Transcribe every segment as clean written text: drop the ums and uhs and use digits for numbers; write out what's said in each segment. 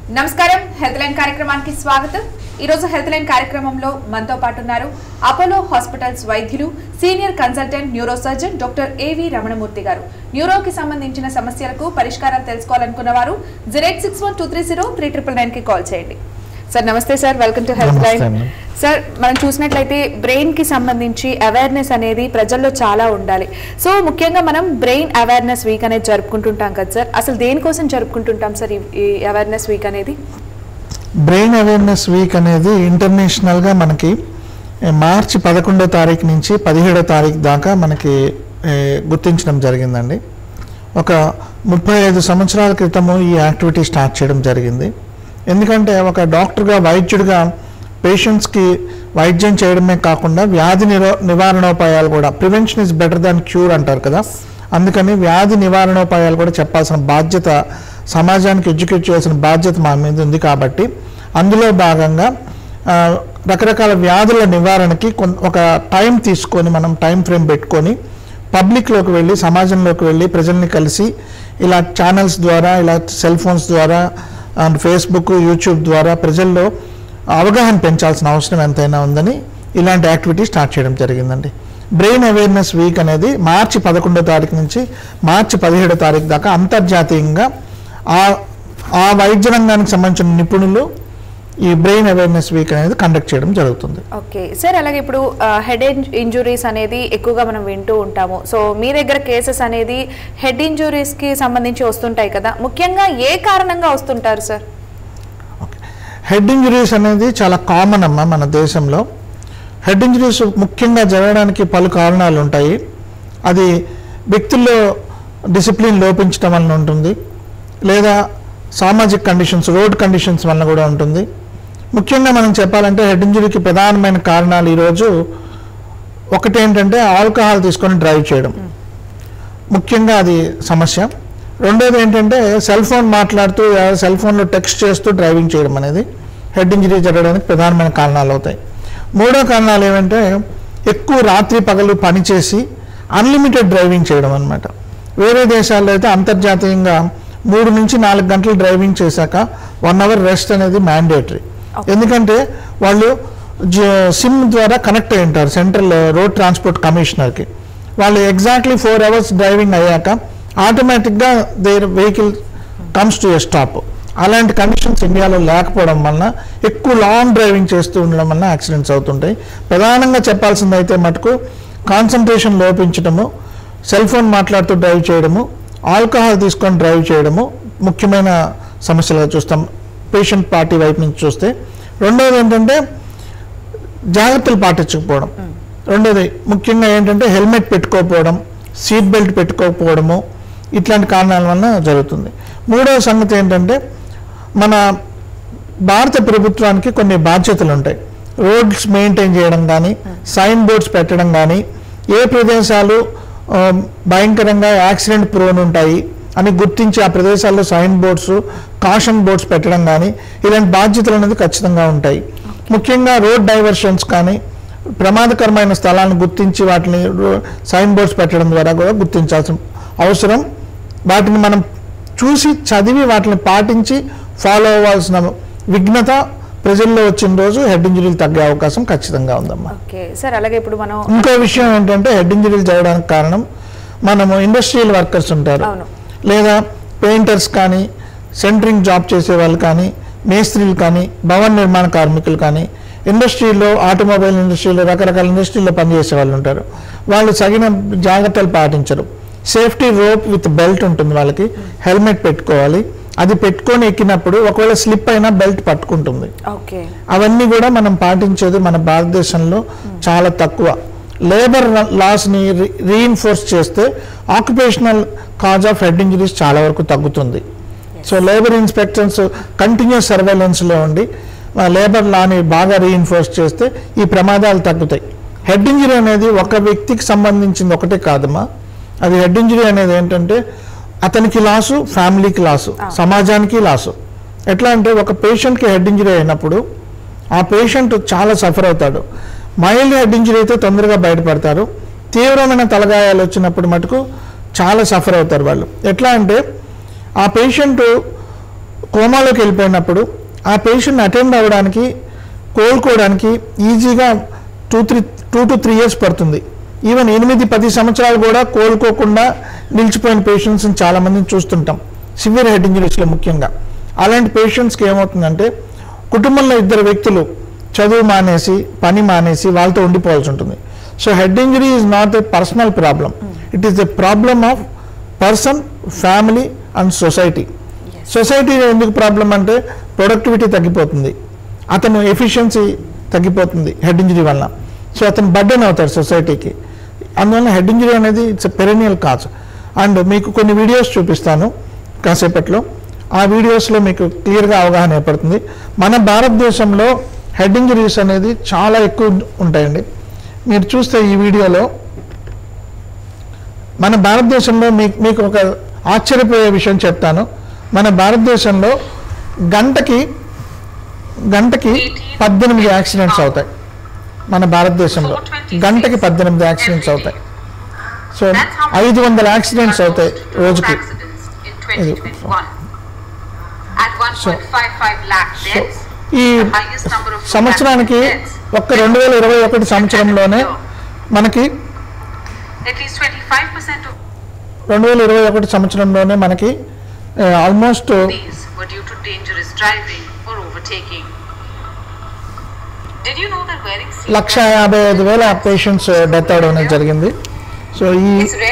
నమస్కారం health line కార్యక్రమానికి స్వాగతం। ఈ రోజు హెల్త్ లైన్ కార్యక్రమంలో మనతో పాటు ఉన్నారు అపోలో హాస్పిటల్స్ వైద్యులు senior consultant neuro surgeon doctor ఏవి రమణమూర్తి గారు। న్యూరోకి సంబంధించిన సమస్యలకు పరిష్కారాలు తెలుసుకోవాలనుకున్న వారు 08612303999 కి కాల్ చేయండి। సార్ నమస్తే sir, welcome to health line. Sir మనం చూసినట్లయితే బ్రెయిన్ కి సంబంధించి అవేర్నెస్ అనేది ప్రజల్లో చాలా ఉండాలి। సో ముఖ్యంగా మనం బ్రెయిన్ అవేర్నెస్ వీక్ అనేది జరుపుకుంటుంటాం కదా సార్, అసలు దేనికోసం జరుపుకుంటుంటాం సార్ ఈ అవేర్నెస్ వీక్ అనేది? బ్రెయిన్ అవేర్నెస్ వీక్ అనేది ఇంటర్నేషనల్గా మనకి మార్చి 11వ తారీఖు నుంచి 17వ తారీఖు దాకా మనకి గుర్తించడం జరిగిందండి। ఒక 35 సంవత్సరాల క్రితము ఈ యాక్టివిటీ స్టార్ట్ చేయడం జరిగింది। ఎందుకంటే ఒక డాక్టర్గా వైద్యుడిగా పేషెంట్స్కి వైద్యం చేయడమే కాకుండా వ్యాధి నివారణోపాయాలు కూడా, prevention is better than cure అంటారు కదా, అందుకని వ్యాధి నివారణోపాయాలు కూడా చెప్పాల్సిన బాధ్యత, సమాజానికి ఎడ్యుకేట్ చేయాల్సిన బాధ్యత మా మీద ఉంది। కాబట్టి అందులో భాగంగా రకరకాల వ్యాధుల నివారణకి ఒక టైం తీసుకొని, మనం టైం ఫ్రేమ్ పెట్టుకొని పబ్లిక్లోకి వెళ్ళి, సమాజంలోకి వెళ్ళి ప్రజల్ని కలిసి ఇలా ఛానల్స్ ద్వారా, ఇలా సెల్ ఫోన్స్ ద్వారా అండ్ ఫేస్బుక్, యూట్యూబ్ ద్వారా ప్రజల్లో అవగాహన పెంచాల్సిన అవసరం ఎంతైనా ఉందని ఇలాంటి యాక్టివిటీ స్టార్ట్ చేయడం జరిగిందండి। బ్రెయిన్ అవేర్నెస్ వీక్ అనేది మార్చి 11వ తారీఖు నుంచి మార్చి 17వ తారీఖు దాకా అంతర్జాతీయంగా ఆ వైద్య రంగానికి సంబంధించిన నిపుణులు ఈ బ్రెయిన్ అవేర్నెస్ వీక్ అనేది కండక్ట్ చేయడం జరుగుతుంది। ఓకే సార్, అలాగే ఇప్పుడు హెడ్ ఇంజురీస్ అనేది ఎక్కువగా మనం వింటూ ఉంటాము। సో మీ దగ్గర కేసెస్ అనేది హెడ్ ఇంజురీస్ కి సంబంధించి వస్తుంటాయి కదా, ముఖ్యంగా ఏ కారణంగా వస్తుంటారు సార్? హెడ్ ఇంజరీస్ అనేది చాలా కామన్ అమ్మా మన దేశంలో। హెడ్ ఇంజరీస్ ముఖ్యంగా జరగడానికి పలు కారణాలు ఉంటాయి। అది వ్యక్తుల్లో డిసిప్లిన్ లోపించడం వలన ఉంటుంది, లేదా సామాజిక కండిషన్స్, రోడ్ కండిషన్స్ వలన కూడా ఉంటుంది। ముఖ్యంగా మనం చెప్పాలంటే హెడ్ ఇంజరీకి ప్రధానమైన కారణాలు ఈరోజు ఒకటి ఏంటంటే ఆల్కహాల్ తీసుకొని డ్రైవ్ చేయడం, ముఖ్యంగా అది సమస్య। రెండోది ఏంటంటే సెల్ ఫోన్ మాట్లాడుతూ, సెల్ ఫోన్లో టెక్స్ట్ చేస్తూ డ్రైవింగ్ చేయడం అనేది హెడ్ ఇంజరీ జరగడానికి ప్రధానమైన కారణాలు అవుతాయి। మూడో కారణాలు ఏమంటే ఎక్కువ రాత్రి పగలు పనిచేసి అన్లిమిటెడ్ డ్రైవింగ్ చేయడం అన్నమాట। వేరే దేశాల్లో అయితే అంతర్జాతీయంగా 3 నుంచి 4 గంటలు డ్రైవింగ్ చేశాక 1 అవర్ రెస్ట్ అనేది మ్యాండేటరీ। ఎందుకంటే వాళ్ళు సిమ్ ద్వారా కనెక్ట్ అయి ఉంటారు సెంట్రల్ రోడ్ ట్రాన్స్పోర్ట్ కమిషనర్కి। వాళ్ళు ఎగ్జాక్ట్లీ 4 అవర్స్ డ్రైవింగ్ అయ్యాక ఆటోమేటిక్గా there vehicle comes to a stop. అలాంటి కండిషన్స్ ఇండియాలో లేకపోవడం వలన ఎక్కువ లాంగ్ డ్రైవింగ్ చేస్తూ ఉండడం వలన యాక్సిడెంట్స్ అవుతుంటాయి। ప్రధానంగా చెప్పాల్సిందైతే మటుకు కాన్సన్ట్రేషన్ లోపించడము, సెల్ ఫోన్ మాట్లాడుతూ డ్రైవ్ చేయడము, ఆల్కహాల్ తీసుకొని డ్రైవ్ చేయడము ముఖ్యమైన సమస్యలుగా చూస్తాం పేషెంట్ పార్టీ వైపు నుంచి చూస్తే। రెండోది ఏంటంటే జాగ్రత్తలు పాటించకపోవడం, రెండోది ముఖ్యంగా ఏంటంటే హెల్మెట్ పెట్టుకోకపోవడం, సీట్ బెల్ట్ పెట్టుకోకపోవడము, ఇట్లాంటి కారణాల వలన జరుగుతుంది। మూడవ సంగతి ఏంటంటే మన భారత ప్రభుత్వానికి కొన్ని బాధ్యతలు ఉంటాయి। రోడ్స్ మెయింటైన్ చేయడం కానీ, సైన్ బోర్డ్స్ పెట్టడం కానీ, ఏ ప్రదేశాలు భయంకరంగా యాక్సిడెంట్ ప్రోన్ ఉంటాయి అని గుర్తించి ఆ ప్రదేశాల్లో సైన్ బోర్డ్స్, కాషన్ బోర్డ్స్ పెట్టడం కానీ, ఇలాంటి బాధ్యతలు అనేది ఖచ్చితంగా ఉంటాయి। ముఖ్యంగా రోడ్ డైవర్షన్స్ కానీ, ప్రమాదకరమైన స్థలాలను గుర్తించి వాటిని సైన్ బోర్డ్స్ పెట్టడం ద్వారా కూడా గుర్తించాల్సిన అవసరం, వాటిని మనం చూసి చదివి వాటిని పాటించి ఫాలో అవ్వాల్సిన విఘ్నత ప్రజల్లో వచ్చిన రోజు హెడ్ ఇంజరీలు తగ్గే అవకాశం ఖచ్చితంగా ఉందమ్మా। ఓకే సార్, అలాగే ఇప్పుడు మనం ఇంకో విషయం ఏంటంటే హెడ్ ఇంజరీలు జరగడానికి కారణం మనము ఇండస్ట్రియల్ వర్కర్స్ ఉంటారు, లేదా పెయింటర్స్ కానీ, సెంటరింగ్ జాబ్ చేసే వాళ్ళు కానీ, మేస్త్రీలు కానీ, భవన నిర్మాణ కార్మికులు కానీ, ఇండస్ట్రీలో ఆటోమొబైల్ ఇండస్ట్రీలో రకరకాల ఇండస్ట్రీలో పనిచేసే వాళ్ళు ఉంటారు। వాళ్ళు తగిన జాగ్రత్తలు పాటించరు। సేఫ్టీ రోప్ విత్ బెల్ట్ ఉంటుంది వాళ్ళకి, హెల్మెట్ పెట్టుకోవాలి, అది పెట్టుకొని ఎక్కినప్పుడు ఒకవేళ స్లిప్ అయినా బెల్ట్ పట్టుకుంటుంది। అవన్నీ కూడా మనం పాటించేది మన భారతదేశంలో చాలా తక్కువ। లేబర్ లాస్ని రీఇన్ఫోర్స్ చేస్తే occupational cause of head injuries చాలా వరకు తగ్గుతుంది। సో లేబర్ ఇన్స్పెక్టర్స్ కంటిన్యూస్ సర్వేలెన్స్లో ఉండి లేబర్ లాని బాగా రీఇన్ఫోర్స్ చేస్తే ఈ ప్రమాదాలు తగ్గుతాయి। హెడ్ ఇంజరీ అనేది ఒక వ్యక్తికి సంబంధించింది ఒకటే కాదమ్మా, అది హెడ్ ఇంజరీ అనేది ఏంటంటే అతనికి లాసు, ఫ్యామిలీకి లాసు, సమాజానికి లాసు। ఎట్లా అంటే ఒక పేషెంట్కి హెడ్ ఇంజరీ అయినప్పుడు ఆ పేషెంట్ చాలా సఫర్ అవుతాడు। మైల్డ్ హెడ్ ఇంజరీ అయితే తొందరగా బయటపడతారు, తీవ్రమైన తలగాయాలు వచ్చినప్పుడు మటుకు చాలా సఫర్ అవుతారు వాళ్ళు। ఎట్లా అంటే ఆ పేషెంట్ కోమాలోకి వెళ్ళిపోయినప్పుడు ఆ పేషెంట్ని అటెండ్ అవ్వడానికి, కోలుకోవడానికి ఈజీగా 2 to 3 years పడుతుంది. ఈవెన్ 8-10 సంవత్సరాలు కూడా కోలుకోకుండా నిలిచిపోయిన పేషెంట్స్ని చాలామందిని చూస్తుంటాం, సివియర్ హెడ్ ఇంజరీస్లో ముఖ్యంగా. అలాంటి పేషెంట్స్కి ఏమవుతుందంటే కుటుంబంలో 2 వ్యక్తులు చదువు మానేసి, పని మానేసి వాళ్ళతో ఉండిపోవాల్సి ఉంటుంది. So head injury is not a personal problem, it is a problem of person, family and society. సొసైటీలో ఎందుకు ప్రాబ్లం అంటే ప్రొడక్టివిటీ తగ్గిపోతుంది, అతను ఎఫిషియన్సీ తగ్గిపోతుంది హెడ్ ఇంజరీ వల్ల. సో అతను బర్డెన్ అవుతాడు సొసైటీకి. అందువల్ల హెడ్ ఇంజరీ అనేది it's a perennial cause. And మీకు కొన్ని వీడియోస్ చూపిస్తాను కాసేపట్లో, ఆ వీడియోస్లో మీకు క్లియర్గా అవగాహన ఏర్పడుతుంది. మన భారతదేశంలో హెడ్ ఇంజరీస్ అనేది చాలా ఎక్కువ ఉంటాయండి. మీరు చూస్తే ఈ వీడియోలో మన భారతదేశంలో మీకు ఒక ఆశ్చర్యపోయే విషయం చెప్తాను. మన భారతదేశంలో గంటకి 18 యాక్సిడెంట్స్ అవుతాయి. మన భారతదేశంలో గంటకి 18 యాక్సిడెంట్స్ అవుతాయి. సో 500 యాక్సిడెంట్స్ అవుతాయి రోజుకి. సో ఈ సంవత్సరానికి ఒక్క 2021 సంవత్సరంలోనే మనకి 2021 సంవత్సరంలోనే మనకి ఆల్మోస్ట్ 1,55,000 పేషెంట్స్ డెత్ అవడం అనేది జరిగింది. సో ఈ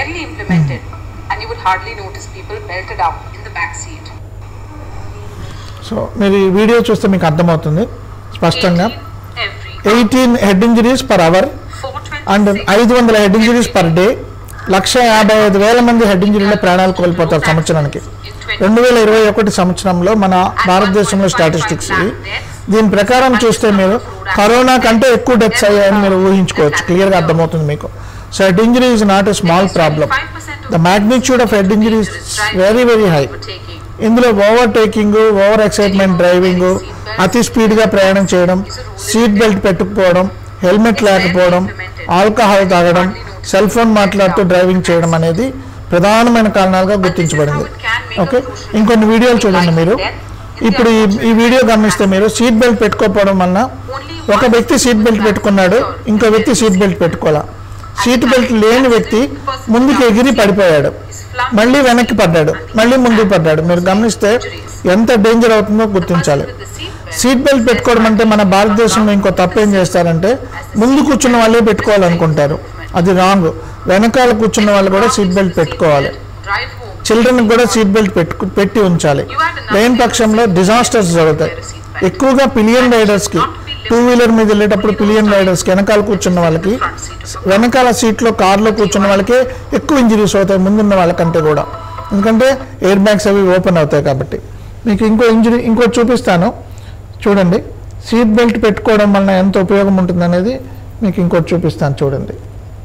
సో మీరు ఈ వీడియో చూస్తే మీకు అర్థమవుతుంది స్పష్టంగా. 18 head injuries per hour and 500 head injuries per day. 1,55,000 మంది హెడ్ ఇంజరీలో ప్రాణాలు కోల్పోతారు సంవత్సరానికి. 2021 సంవత్సరంలో మన భారతదేశంలో స్టాటిస్టిక్స్. దీని ప్రకారం చూస్తే మీరు కరోనా కంటే ఎక్కువ డెత్స్ అయ్యాయని మీరు ఊహించుకోవచ్చు, క్లియర్గా అర్థమవుతుంది మీకు. So head injury is not a small problem. The magnitude of head injury is very high. ఇందులో ఓవర్టేకింగ్, ఓవర్ ఎక్సైట్మెంట్ డ్రైవింగ్, అతి స్పీడ్గా ప్రయాణం చేయడం, సీట్ బెల్ట్ పెట్టుకుపోవడం, హెల్మెట్ లేకపోవడం, ఆల్కహాల్ తాగడం, సెల్ ఫోన్ మాట్లాడుతూ డ్రైవింగ్ చేయడం అనేది ప్రధానమైన కారణాలుగా గుర్తించబడింది. ఓకే, ఇంకొన్ని వీడియోలు చూడండి మీరు. ఇప్పుడు ఈ వీడియో గమనిస్తే మీరు సీట్ బెల్ట్ పెట్టుకోకపోవడం వలన ఒక వ్యక్తి సీట్ బెల్ట్ పెట్టుకున్నాడు, ఇంకో వ్యక్తి సీట్ బెల్ట్ పెట్టుకోవాలా. సీట్ బెల్ట్ లేని వ్యక్తి ముందుకు ఎగిరి పడిపోయాడు, మళ్ళీ వెనక్కి పడ్డాడు, మళ్ళీ ముందుకు పడ్డాడు. మీరు గమనిస్తే ఎంత డేంజర్ అవుతుందో గుర్తించాలి. సీట్ బెల్ట్ పెట్టుకోవడం అంటే మన భారతదేశంలో ఇంకో తప్పేం చేస్తారంటే ముందు కూర్చున్న వాళ్ళే పెట్టుకోవాలనుకుంటారు, అది రాంగ్. వెనకాల కూర్చున్న వాళ్ళు కూడా సీట్ బెల్ట్ పెట్టుకోవాలి. చిల్డ్రన్కి కూడా సీట్ బెల్ట్ పెట్టి ఉంచాలి. లేని పక్షంలో డిజాస్టర్స్ జరుగుతాయి. ఎక్కువగా పిలియన్ రైడర్స్కి, 2 వీలర్ మీద వెళ్ళేటప్పుడు పిలియన్ రైడర్స్కి, వెనకాల కూర్చున్న వాళ్ళకి, వెనకాల సీట్లో కార్లో కూర్చున్న వాళ్ళకే ఎక్కువ ఇంజరీస్ అవుతాయి ముందున్న వాళ్ళకంటే కూడా, ఎందుకంటే ఎయిర్ బ్యాగ్స్ అవి ఓపెన్ అవుతాయి కాబట్టి. మీకు ఇంకోటి చూపిస్తాను చూడండి. సీట్ బెల్ట్ పెట్టుకోవడం వలన ఎంత ఉపయోగం ఉంటుందనేది మీకు ఇంకోటి చూపిస్తాను చూడండి.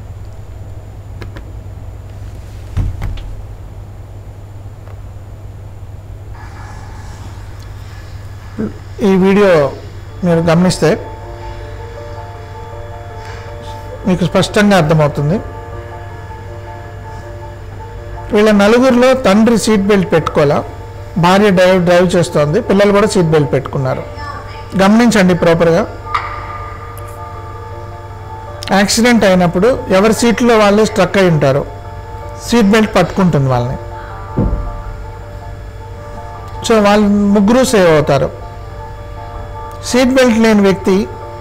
ఈ వీడియో మీరు గమనిస్తే మీకు స్పష్టంగా అర్థమవుతుంది. వీళ్ళ నలుగురిలో తండ్రి సీట్ బెల్ట్ పెట్టుకోవాలా, భార్య డ్రైవ్ చేస్తోంది, పిల్లలు కూడా సీట్ బెల్ట్ పెట్టుకున్నారు. గమనించండి ప్రాపర్గా. యాక్సిడెంట్ అయినప్పుడు ఎవరి సీట్లో వాళ్ళే స్ట్రక్ అయి ఉంటారు, సీట్ బెల్ట్ పట్టుకుంటుంది వాళ్ళని. సో వాళ్ళు ముగ్గురు సేవ్ అవుతారు. సీట్ బెల్ట్ లేని వ్యక్తి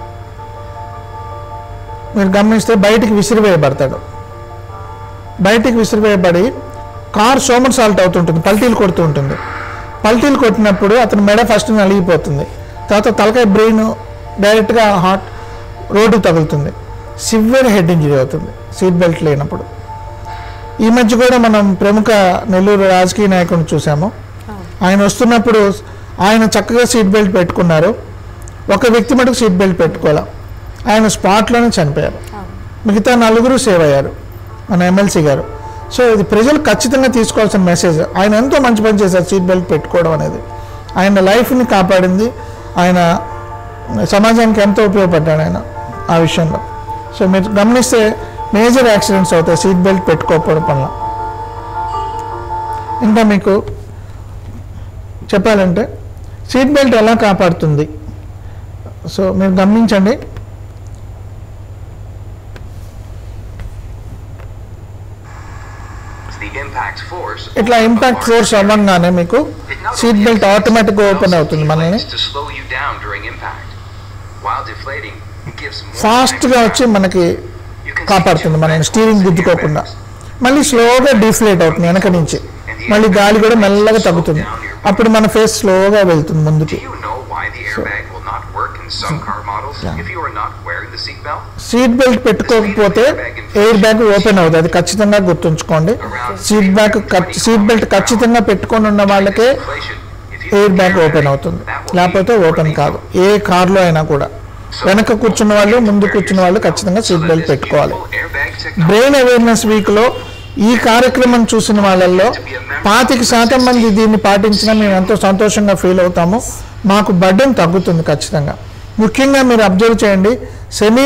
మీరు గమనిస్తే బయటికి విసిరివేయబడతాడు. బయటికి విసిరివేయబడి కార్ సోమర్ సాల్ట్ అవుతుంటుంది, పల్టీలు కొడుతూ ఉంటుంది. పల్టీలు కొట్టినప్పుడు అతని మెడ ఫస్ట్ నలిగిపోతుంది, తర్వాత తలకాయ బ్రెయిన్ డైరెక్ట్గా రోడ్డు తగులుతుంది. సివియర్ హెడ్ ఇంజరీ అవుతుంది సీట్ బెల్ట్ లేనప్పుడు. ఈ మధ్య కూడా మనం ప్రముఖ నెల్లూరు రాజకీయ నాయకుడిని చూసాము. ఆయన వస్తున్నప్పుడు ఆయన చక్కగా సీట్ బెల్ట్ పెట్టుకున్నారు, ఒక వ్యక్తి మటుకు సీట్ బెల్ట్ పెట్టుకోవాలి, ఆయన స్పాట్లోనే చనిపోయారు. మిగతా 4 సేవ్ అయ్యారు, మన ఎమ్మెల్సీ గారు. సో ఇది ప్రజలు ఖచ్చితంగా తీసుకోవాల్సిన మెసేజ్. ఆయన ఎంతో మంచి పని చేశారు సీట్ బెల్ట్ పెట్టుకోవడం అనేది. ఆయన లైఫ్ని కాపాడింది, ఆయన సమాజానికి ఎంతో ఉపయోగపడ్డాడు ఆయన ఆ విషయంలో. సో మీరు గమనిస్తే మేజర్ యాక్సిడెంట్స్ అవుతాయి సీట్ బెల్ట్ పెట్టుకోకపోవడం వల్ల. ఇంకా మీకు చెప్పాలంటే సీట్ బెల్ట్ ఎలా కాపాడుతుంది? సో మీరు గమనించండి, ఇట్లా ఇంపాక్ట్ ఫోర్స్ అవ్వగానే మీకు సీట్ బెల్ట్ ఆటోమేటిక్గా ఓపెన్ అవుతుంది. మనల్ని ఫాస్ట్గా వచ్చి మనకి కాపాడుతుంది, మనల్ని స్టీరింగ్ గుద్దుకోకుండా. మళ్ళీ స్లోగా డిఫ్లేట్ అవుతుంది వెనక నుంచి, మళ్ళీ గాలి కూడా మెల్లగా తగ్గుతుంది. అప్పుడు మన ఫేస్ స్లోగా వెళ్తుంది ముందుకి. సీట్ బెల్ట్ పెట్టుకోకపోతే ఎయిర్ బ్యాగ్ ఓపెన్ అవుతుంది, అది ఖచ్చితంగా గుర్తుంచుకోండి. సీట్ బెల్ట్ ఖచ్చితంగా పెట్టుకొని ఉన్న వాళ్ళకే ఎయిర్ బ్యాగ్ ఓపెన్ అవుతుంది, లేకపోతే ఓపెన్ కాదు. ఏ కార్లో అయినా కూడా వెనక కూర్చున్న వాళ్ళు, ముందు కూర్చున్న వాళ్ళు ఖచ్చితంగా సీట్ బెల్ట్ పెట్టుకోవాలి. బ్రెయిన్ అవేర్నెస్ వీక్లో ఈ కార్యక్రమం చూసిన వాళ్ళల్లో 25% మంది దీన్ని పాటించినా మేము ఎంతో సంతోషంగా ఫీల్ అవుతాము. మాకు బర్డెన్ తగ్గుతుంది ఖచ్చితంగా. ముఖ్యంగా మీరు అబ్జర్వ్ చేయండి, శని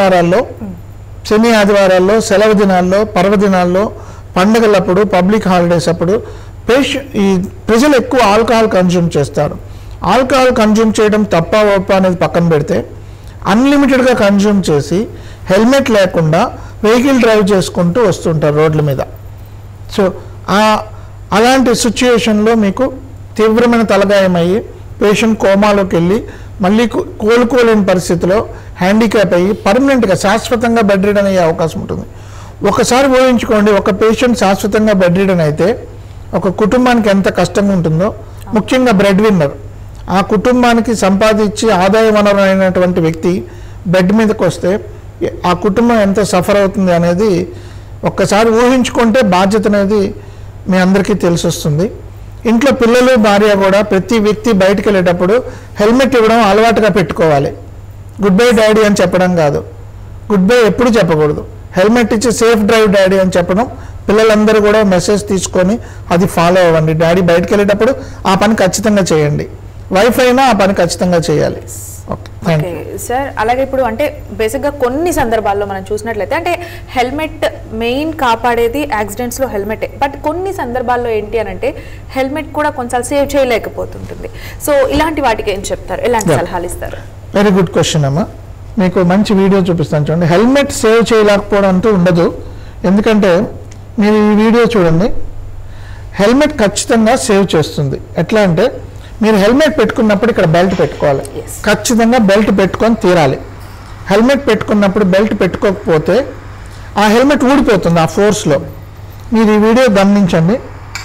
ఆదివారాల్లో, సెలవు దినాల్లో, పర్వదినాల్లో, పండుగలప్పుడు, పబ్లిక్ హాలిడేస్ అప్పుడు ఈ ప్రజలు ఎక్కువ ఆల్కహాల్ కన్జ్యూమ్ చేస్తారు. ఆల్కహాల్ కన్జ్యూమ్ చేయడం తప్ప ఒప్ప అనేది పక్కన పెడితే అన్లిమిటెడ్గా కన్జ్యూమ్ చేసి హెల్మెట్ లేకుండా వెహికల్ డ్రైవ్ చేసుకుంటూ వస్తుంటారు రోడ్ల మీద. సో అలాంటి సిచ్యుయేషన్లో మీకు తీవ్రమైన తలగాయమయ్యి పేషెంట్ కోమాలోకి వెళ్ళి మళ్ళీ కోలుకోలేని పరిస్థితిలో హ్యాండిక్యాప్ అయ్యి పర్మనెంట్గా శాశ్వతంగా బెడ్ రిడన్ అయ్యే అవకాశం ఉంటుంది. ఒకసారి ఊహించుకోండి, ఒక పేషెంట్ శాశ్వతంగా బెడ్ రిడన్ అయితే ఒక కుటుంబానికి ఎంత కష్టంగా ఉంటుందో. ముఖ్యంగా బ్రెడ్ విన్నర్, ఆ కుటుంబానికి సంపాదించి ఆదాయ వనరు అయినటువంటి వ్యక్తి బెడ్ మీదకి వస్తే ఆ కుటుంబం ఎంత సఫర్ అవుతుంది అనేది ఒక్కసారి ఊహించుకుంటే బాధ్యత అనేది మీ అందరికీ తెలిసి వస్తుంది. ఇంట్లో పిల్లలు, భార్య కూడా ప్రతి వ్యక్తి బయటకు వెళ్ళేటప్పుడు హెల్మెట్ ఇవ్వడం అలవాటుగా పెట్టుకోవాలి. గుడ్ బై డాడీ అని చెప్పడం కాదు, గుడ్ బై ఎప్పుడు చెప్పకూడదు. హెల్మెట్ ఇచ్చి సేఫ్ డ్రైవ్ డాడీ అని చెప్పడం. పిల్లలందరూ కూడా మెసేజ్ తీసుకొని అది ఫాలో అవ్వండి. డాడీ బయటకు వెళ్ళేటప్పుడు ఆ పని ఖచ్చితంగా చేయండి. వైఫ్ అయినా ఆ పని ఖచ్చితంగా చేయాలి. ఓకే సార్, అలాగే ఇప్పుడు అంటే బేసిక్గా కొన్ని సందర్భాల్లో మనం చూసినట్లయితే అంటే హెల్మెట్ మెయిన్ కాపాడేది యాక్సిడెంట్స్లో హెల్మెటే, బట్ కొన్ని సందర్భాల్లో ఏంటి అని అంటే హెల్మెట్ కూడా కొంచెం సేవ్ చేయలేకపోతుంటుంది. సో ఇలాంటి వాటికి ఏం చెప్తారు, ఎలాంటి సలహాలు ఇస్తారు? వెరీ గుడ్ క్వశ్చన్ అమ్మా. మీకు మంచి వీడియో చూపిస్తాను చూడండి. హెల్మెట్ సేవ్ చేయలేకపోవడం అంటూ ఉండదు. ఎందుకంటే మీరు ఈ వీడియో చూడండి, హెల్మెట్ ఖచ్చితంగా సేవ్ చేస్తుంది. ఎట్లా అంటే మీరు హెల్మెట్ పెట్టుకున్నప్పుడు ఇక్కడ బెల్ట్ పెట్టుకోవాలి, ఖచ్చితంగా బెల్ట్ పెట్టుకొని తీరాలి. హెల్మెట్ పెట్టుకున్నప్పుడు బెల్ట్ పెట్టుకోకపోతే ఆ హెల్మెట్ ఊడిపోతుంది ఆ ఫోర్స్లో. మీరు ఈ వీడియో గమనించండి.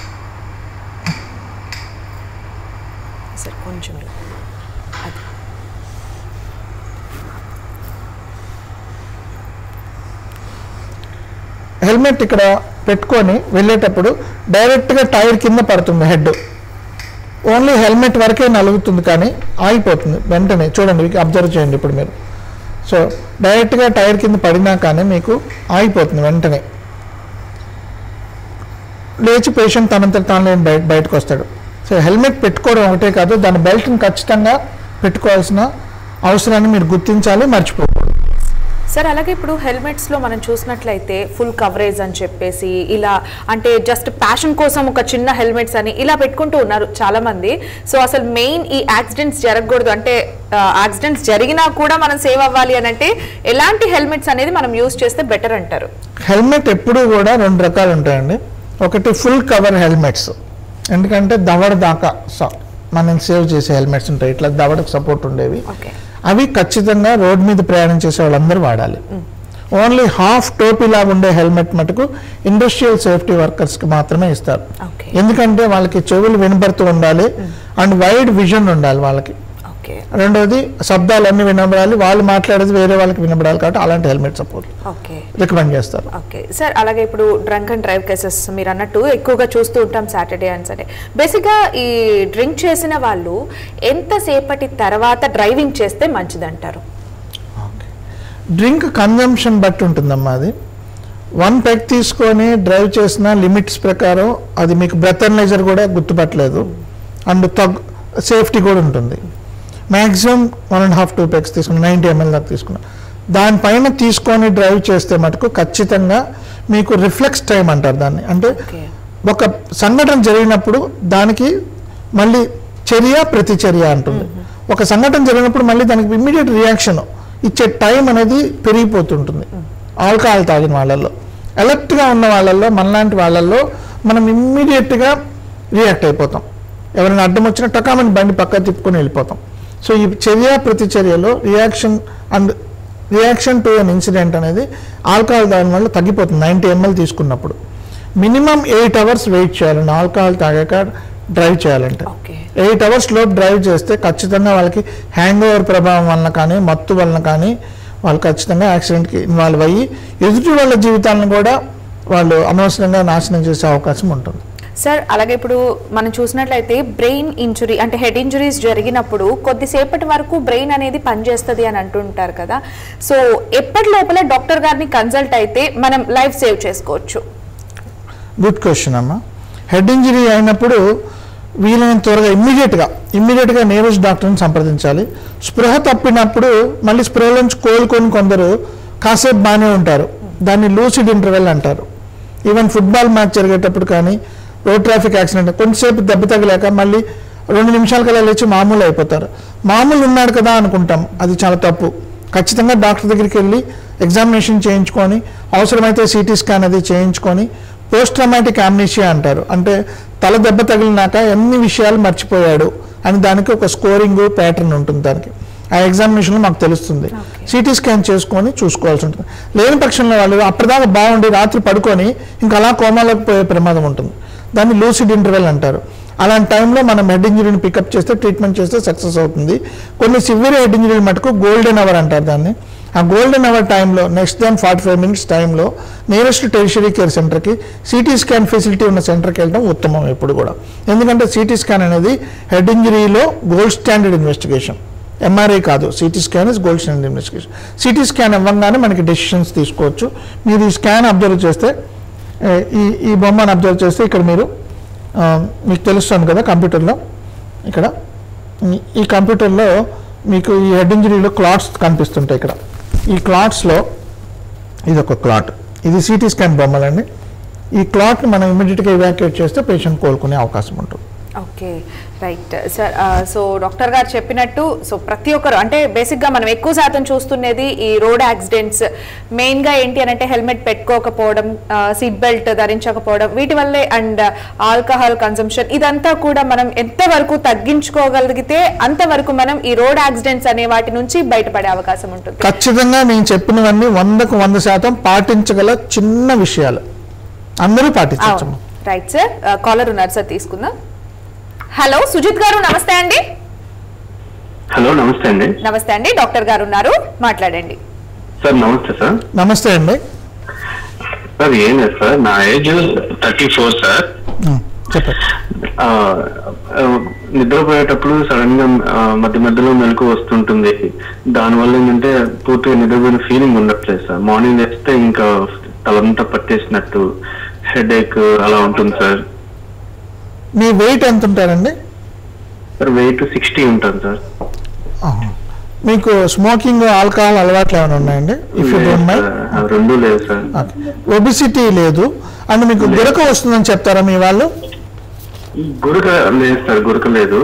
హెల్మెట్ ఇక్కడ పెట్టుకొని వెళ్ళేటప్పుడు డైరెక్ట్గా టైర్ కింద పడుతుంది హెడ్. ఓన్లీ హెల్మెట్ వరకే నలుగుతుంది కానీ ఆగిపోతుంది వెంటనే. చూడండి, అబ్జర్వ్ చేయండి ఇప్పుడు మీరు. సో డైరెక్ట్గా టైర్ కింద పడినా కానీ మీకు ఆగిపోతుంది వెంటనే. లేచి పేషెంట్ తనంతట తాను బయటకు వస్తాడు. సో హెల్మెట్ పెట్టుకోవడం ఒకటే కాదు, దాని బెల్ట్ని ఖచ్చితంగా పెట్టుకోవాల్సిన అవసరాన్ని మీరు గుర్తించాలి, మర్చిపోకూడదు. సార్ అలాగే ఇప్పుడు హెల్మెట్స్లో మనం చూసినట్లయితే ఫుల్ కవరేజ్ అని చెప్పేసి ఇలా అంటే జస్ట్ ప్యాషన్ కోసం ఒక చిన్న హెల్మెట్స్ అని ఇలా పెట్టుకుంటూ ఉన్నారు చాలామంది. సో అసలు మెయిన్ ఈ యాక్సిడెంట్స్ జరగకూడదు అంటే యాక్సిడెంట్స్ జరిగినా కూడా మనం సేవ్ అవ్వాలి అని అంటే ఎలాంటి హెల్మెట్స్ అనేది మనం యూజ్ చేస్తే బెటర్ అంటారు? హెల్మెట్ ఎప్పుడు కూడా రెండు రకాలు ఉంటాయండి. ఒకటి ఫుల్ కవర్ హెల్మెట్స్, ఎందుకంటే దవడ దాకా మనం సేవ్ చేసే హెల్మెట్స్ ఉంటాయి, ఇట్లా దవడకు సపోర్ట్ ఉండేవి. అవి ఖచ్చితంగా రోడ్ మీద ప్రయాణం చేసే వాళ్ళందరూ వాడాలి. ఓన్లీ హాఫ్ టోపీ లాగా ఉండే హెల్మెట్ మటుకు ఇండస్ట్రియల్ సేఫ్టీ వర్కర్స్కి మాత్రమే ఇస్తారు. ఎందుకంటే వాళ్ళకి చెవులు వినబడుతూ ఉండాలి అండ్ వైడ్ విజన్ ఉండాలి వాళ్ళకి. రెండోది శబ్దాలన్నీ వినబడాలి, వాళ్ళు మాట్లాడేది వేరే వాళ్ళకి వినబడాలి, కాబట్టి అలాంటి హెల్మెట్ సపోర్ట్ రికమెండ్ చేస్తారు. ఓకే సార్, అలాగే ఇప్పుడు డ్రంక్ అండ్ డ్రైవ్ కేసెస్ మీరు అన్నట్టు ఎక్కువగా చూస్తూ ఉంటాం సాటర్డే అండ్ సండే. బేసిక్గా ఈ డ్రింక్ చేసిన వాళ్ళు ఎంతసేపటి తర్వాత డ్రైవింగ్ చేస్తే మంచిదంటారు? డ్రింక్ కన్జంప్షన్ బట్టి ఉంటుందమ్మా. అది 1 పెగ్ తీసుకొని డ్రైవ్ చేసిన లిమిట్స్ ప్రకారం అది మీకు బ్రెత్ అనలైజర్ కూడా గుర్తుపట్టలేదు అండ్ సేఫ్టీ కూడా ఉంటుంది. మ్యాక్సిమం 1.5-2 పెగ్స్ తీసుకున్నాం, 90 ml దాకా తీసుకున్నాం. దానిపైన తీసుకొని డ్రైవ్ చేస్తే మటుకు ఖచ్చితంగా మీకు రిఫ్లెక్స్ టైం అంటారు దాన్ని. అంటే ఒక సంఘటన జరిగినప్పుడు దానికి మళ్ళీ చర్య ప్రతిచర్య అంటుంది. ఒక సంఘటన జరిగినప్పుడు మళ్ళీ దానికి ఇమ్మీడియట్ రియాక్షన్ ఇచ్చే టైం అనేది పెరిగిపోతుంటుంది. ఆల్కహాల్ తాగిన వాళ్ళల్లో, అలర్ట్గా ఉన్న వాళ్ళల్లో, మనలాంటి వాళ్ళల్లో మనం ఇమ్మీడియట్గా రియాక్ట్ అయిపోతాం. ఎవరైనా అడ్డం వచ్చినా టకామని బండి పక్క తిప్పుకొని వెళ్ళిపోతాం. సో ఈ చర్య ప్రతిచర్యలో రియాక్షన్ టు అన్ ఇన్సిడెంట్ అనేది ఆల్కహాల్ తాగిన వల్ల తగ్గిపోతుంది. 90 ml తీసుకున్నప్పుడు మినిమం 8 hours వెయిట్ చేయాలండి. ఆల్కహాల్ తాగాక డ్రైవ్ చేయాలంటే 8 hours లోపు డ్రైవ్ చేస్తే ఖచ్చితంగా వాళ్ళకి హ్యాంగ్ ఓవర్ ప్రభావం వలన కానీ మత్తు వలన కానీ వాళ్ళు ఖచ్చితంగా యాక్సిడెంట్కి ఇన్వాల్వ్ అయ్యి ఎదుటి వాళ్ళ జీవితాలను కూడా వాళ్ళు అనవసరంగా నాశనం చేసే అవకాశం ఉంటుంది. సార్ అలాగే ఇప్పుడు మనం చూసినట్లయితే బ్రెయిన్ ఇంజురీ అంటే హెడ్ ఇంజురీస్ జరిగినప్పుడు కొద్దిసేపటి వరకు బ్రెయిన్ అనేది పనిచేస్తుంది అని అంటుంటారు కదా. సో ఎప్పటి లోపల డాక్టర్ గారిని కన్సల్ట్ అయితే మనం లైఫ్ సేవ్ చేసుకోవచ్చు? గుడ్ క్వశ్చన్ అమ్మా. హెడ్ ఇంజరీ అయినప్పుడు వీలైనంత త్వరగా ఇమ్మీడియట్గా నేరస్ డాక్టర్ని సంప్రదించాలి. స్పృహ తప్పినప్పుడు మళ్ళీ స్పృహ నుంచి కోలుకొని కొందరు కాసేపు బాగానే ఉంటారు. దాన్ని లూసిడ్ ఇంటర్వెల్ అంటారు. ఈవెన్ ఫుట్బాల్ మ్యాచ్ జరిగేటప్పుడు కానీ రోడ్ ట్రాఫిక్ యాక్సిడెంట్ కొంచెంసేపు దెబ్బ తగిలాక మళ్ళీ 2 నిమిషాల కల్లా లేచి మామూలు అయిపోతారు. మామూలు ఉన్నాడు కదా అనుకుంటాం, అది చాలా తప్పు. ఖచ్చితంగా డాక్టర్ దగ్గరికి వెళ్ళి ఎగ్జామినేషన్ చేయించుకొని అవసరమైతే సిటీ స్కాన్ అది చేయించుకొని పోస్ట్ ట్రామాటిక్ అమ్నీషియా అంటారు. అంటే తల దెబ్బ తగిలినాక ఎన్ని విషయాలు మర్చిపోయాడు అని దానికి ఒక స్కోరింగ్ ప్యాటర్న్ ఉంటుంది. దానికి ఆ ఎగ్జామినేషన్లో మాకు తెలుస్తుంది. సిటీ స్కాన్ చేసుకొని చూసుకోవాల్సి ఉంటుంది. లేని పక్షంలో వాళ్ళు అప్పటిదాకా బాగుండి రాత్రి పడుకొని ఇంకా అలా కోమాలోకి పోయే ప్రమాదం ఉంటుంది. దాన్ని లూసిడ్ ఇంటర్వెల్ అంటారు. అలాంటి టైంలో మనం హెడ్ ఇంజరీని పికప్ చేస్తే ట్రీట్మెంట్ చేస్తే సక్సెస్ అవుతుంది. కొన్ని సివియర్ హెడ్ ఇంజరీ మటుకు గోల్డెన్ అవర్ అంటారు దాన్ని. ఆ గోల్డెన్ అవర్ టైంలో నెక్స్ట్ దాన్ 45 minutes టైంలో నియరెస్ట్ టెరిషరీ కేర్ సెంటర్కి సిటీ స్కాన్ ఫెసిలిటీ ఉన్న సెంటర్కి వెళ్ళడం ఉత్తమం ఎప్పుడు కూడా. ఎందుకంటే సిటీ స్కాన్ అనేది హెడ్ ఇంజరీలో గోల్డ్ స్టాండర్డ్ ఇన్వెస్టిగేషన్. ఎంఆర్ఐ కాదు, CT scan is gold standard investigation. CT scan ఇవ్వగానే మనకి డెసిషన్స్ తీసుకోవచ్చు. మీరు ఈ స్కాన్ అబ్జర్వ్ చేస్తే ఈ బొమ్మను అబ్జర్వ్ చేస్తే ఇక్కడ మీకు తెలుస్తుంది కదా కంప్యూటర్లో, ఇక్కడ ఈ కంప్యూటర్లో మీకు ఈ హెడ్ ఇంజరీలో క్లాట్స్ కనిపిస్తుంటాయి. ఇక్కడ ఈ క్లాట్స్లో ఇది ఒక క్లాట్, ఇది సిటీ స్కాన్ బొమ్మలండి. ఈ క్లాట్ని మనం ఇమీడియట్గా ఇవాక్యుయేట్ చేస్తే పేషెంట్ కోలుకునే అవకాశం ఉంటుంది. Okay right sir. So doctor గారు చెప్పినట్టు సో ప్రతి ఒక్కరు అంటే బేసిక్గా మనం ఎక్కువ శాతం చూస్తున్నది ఈ రోడ్ యాక్సిడెంట్స్ మెయిన్గా ఏంటి అని అంటే హెల్మెట్ పెట్టుకోకపోవడం, సీట్ బెల్ట్ ధరించకపోవడం, వీటి వల్లే అండ్ ఆల్కహాల్ కన్సంప్షన్, ఇదంతా కూడా మనం ఎంతవరకు తగ్గించుకోగలిగితే అంతవరకు మనం ఈ రోడ్ యాక్సిడెంట్స్ అనే వాటి నుంచి బయటపడే అవకాశం ఉంటుంది. ఖచ్చితంగా నేను చెప్పినవన్నీ 100% పాటించగల చిన్న విషయాలు, అందరూ పాటించవచ్చు. Right sir. కాలర్ ఉన్నారు సార్, తీసుకుందాం. హలో సుజిత్ గారు, నమస్తే అండి. హలో నమస్తే అండి. నమస్తే అండి, డాక్టర్ గారు ఉన్నారు, మాట్లాడండి. సార్ నమస్తే సార్. నమస్తే అండి. సార్ ఏం లేదు సార్, నా ఏజ్ 34 సార్. చెప్పండి. నిద్రపోయేటప్పుడు సడన్ గా మధ్యలో మెలకు వస్తుంటుంది. దానివల్ల ఏంటంటే పూర్తిగా నిద్రపోయిన ఫీలింగ్ ఉండట్లేదు సార్. మార్నింగ్ లేస్తే ఇంకా తలంతా పట్టేసినట్టు, హెడ్ ఏక్ అలా ఉంటుంది సార్. మీ వెయిట్ ఎంత ఉంటారండి? సార్ వెయిట్ 60 ఉంటాను సార్. మీకు స్మోకింగ్, ఆల్కహాల్ అలవాట్లు ఏమైనా ఉన్నాయండి? If you don't mind. రెండు లేదు సార్. ఒబిసిటీ లేదు. అండ్ మీకు గురక వస్తుందని చెప్తారా మీ వాళ్ళు? గురక లేదు సార్, గురక లేదు.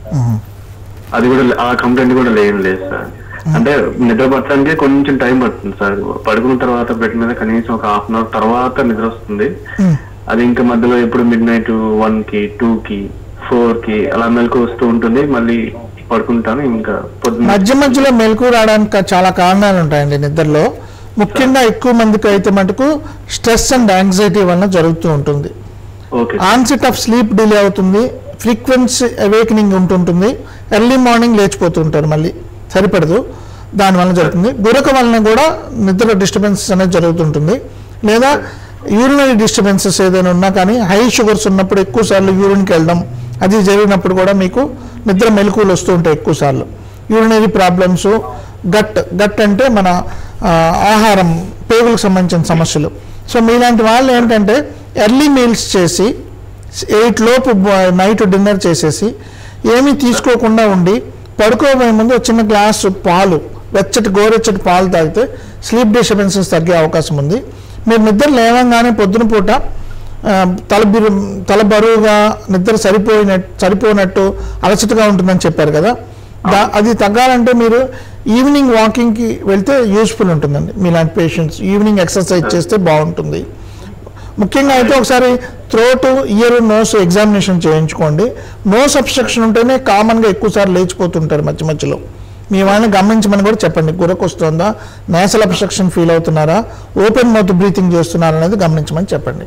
అది కూడా ఆ కంప్లైంట్ కూడా లేదు సార్. అంటే నిద్ర పట్టడానికి కొంచెం టైం పడుతుంది సార్. పడుకున్న తర్వాత బెడ్ మీద కనీసం ఒక 1/2 hour తర్వాత నిద్ర వస్తుంది. అది ఇంకా మధ్యలో ఎప్పుడు midnight 1కి 2కి 4కి అలా మెలకు వస్తూ ఉంటుంది. మళ్ళీ పడుకుంటాను. ఇంకా మధ్యలో మెలకు రావడానికి చాలా కారణాలు ఉంటాయండి నిద్రలో. ముఖ్యంగా ఎక్కువ మందికి అయితే మటుకు స్ట్రెస్ అండ్ యాంగ్జైటీ వలన జరుగుతూ ఉంటుంది. ఆన్సెట్ ఆఫ్ స్లీప్ డిలే అవుతుంది, ఫ్రీక్వెన్సీ అవేకనింగ్ ఉంటుంటుంది, ఎర్లీ మార్నింగ్ లేచిపోతుంటారు, మళ్ళీ సరిపడదు, దానివల్ల జరుగుతుంది. గురక వలన కూడా నిద్ర డిస్టర్బెన్సెస్ అనేది జరుగుతుంటుంది. లేదా యూరినరీ డిస్టర్బెన్సెస్ ఏదైనా ఉన్నా కానీ హై షుగర్స్ ఉన్నప్పుడు ఎక్కువసార్లు యూరిన్కి వెళ్ళడం, అది జరిగినప్పుడు కూడా మీకు నిద్ర మెలకువలు వస్తూ ఉంటాయి ఎక్కువసార్లు. యూరినరీ ప్రాబ్లమ్స్, గట్ అంటే మన ఆహారం, పేగులకు సంబంధించిన సమస్యలు. సో మీలాంటి వాళ్ళు ఏంటంటే ఎర్లీ మీల్స్ చేసి 8 లోపు నైట్ డిన్నర్ చేసేసి ఏమీ తీసుకోకుండా ఉండి పడుకోబోయే ముందు చిన్న గ్లాసు పాలు, గోరెచ్చటి పాలు తాగితే స్లీప్ డిస్టర్బెన్సెస్ తగ్గే అవకాశం ఉంది. మీరు నిద్ర లేవంగానే పొద్దున పూట తల బరువుగా, నిద్ర సరిపోనట్టు అలసటగా ఉంటుందని చెప్పారు కదా, అది తగ్గాలంటే మీరు ఈవినింగ్ వాకింగ్కి వెళ్తే యూస్ఫుల్ ఉంటుందండి. మీలాంటి పేషెంట్స్ ఈవినింగ్ ఎక్సర్సైజ్ చేస్తే బాగుంటుంది. ముఖ్యంగా అయితే ఒకసారి థ్రోట్, ఇయర్, నోస్ ఎగ్జామినేషన్ చేయించుకోండి. నోస్ అబ్స్ట్రక్షన్ ఉంటేనే కామన్గా ఎక్కువసార్లు లేచిపోతుంటారు మధ్య మధ్యలో. మీ వాళ్ళని గమనించమని కూడా చెప్పండి. గురకు వస్తుందా, నేసల్ అబ్స్ట్రక్షన్ ఫీల్ అవుతున్నారా, ఓపెన్ మౌత్ బ్రీతింగ్ చేస్తున్నారా అనేది గమనించమని చెప్పండి.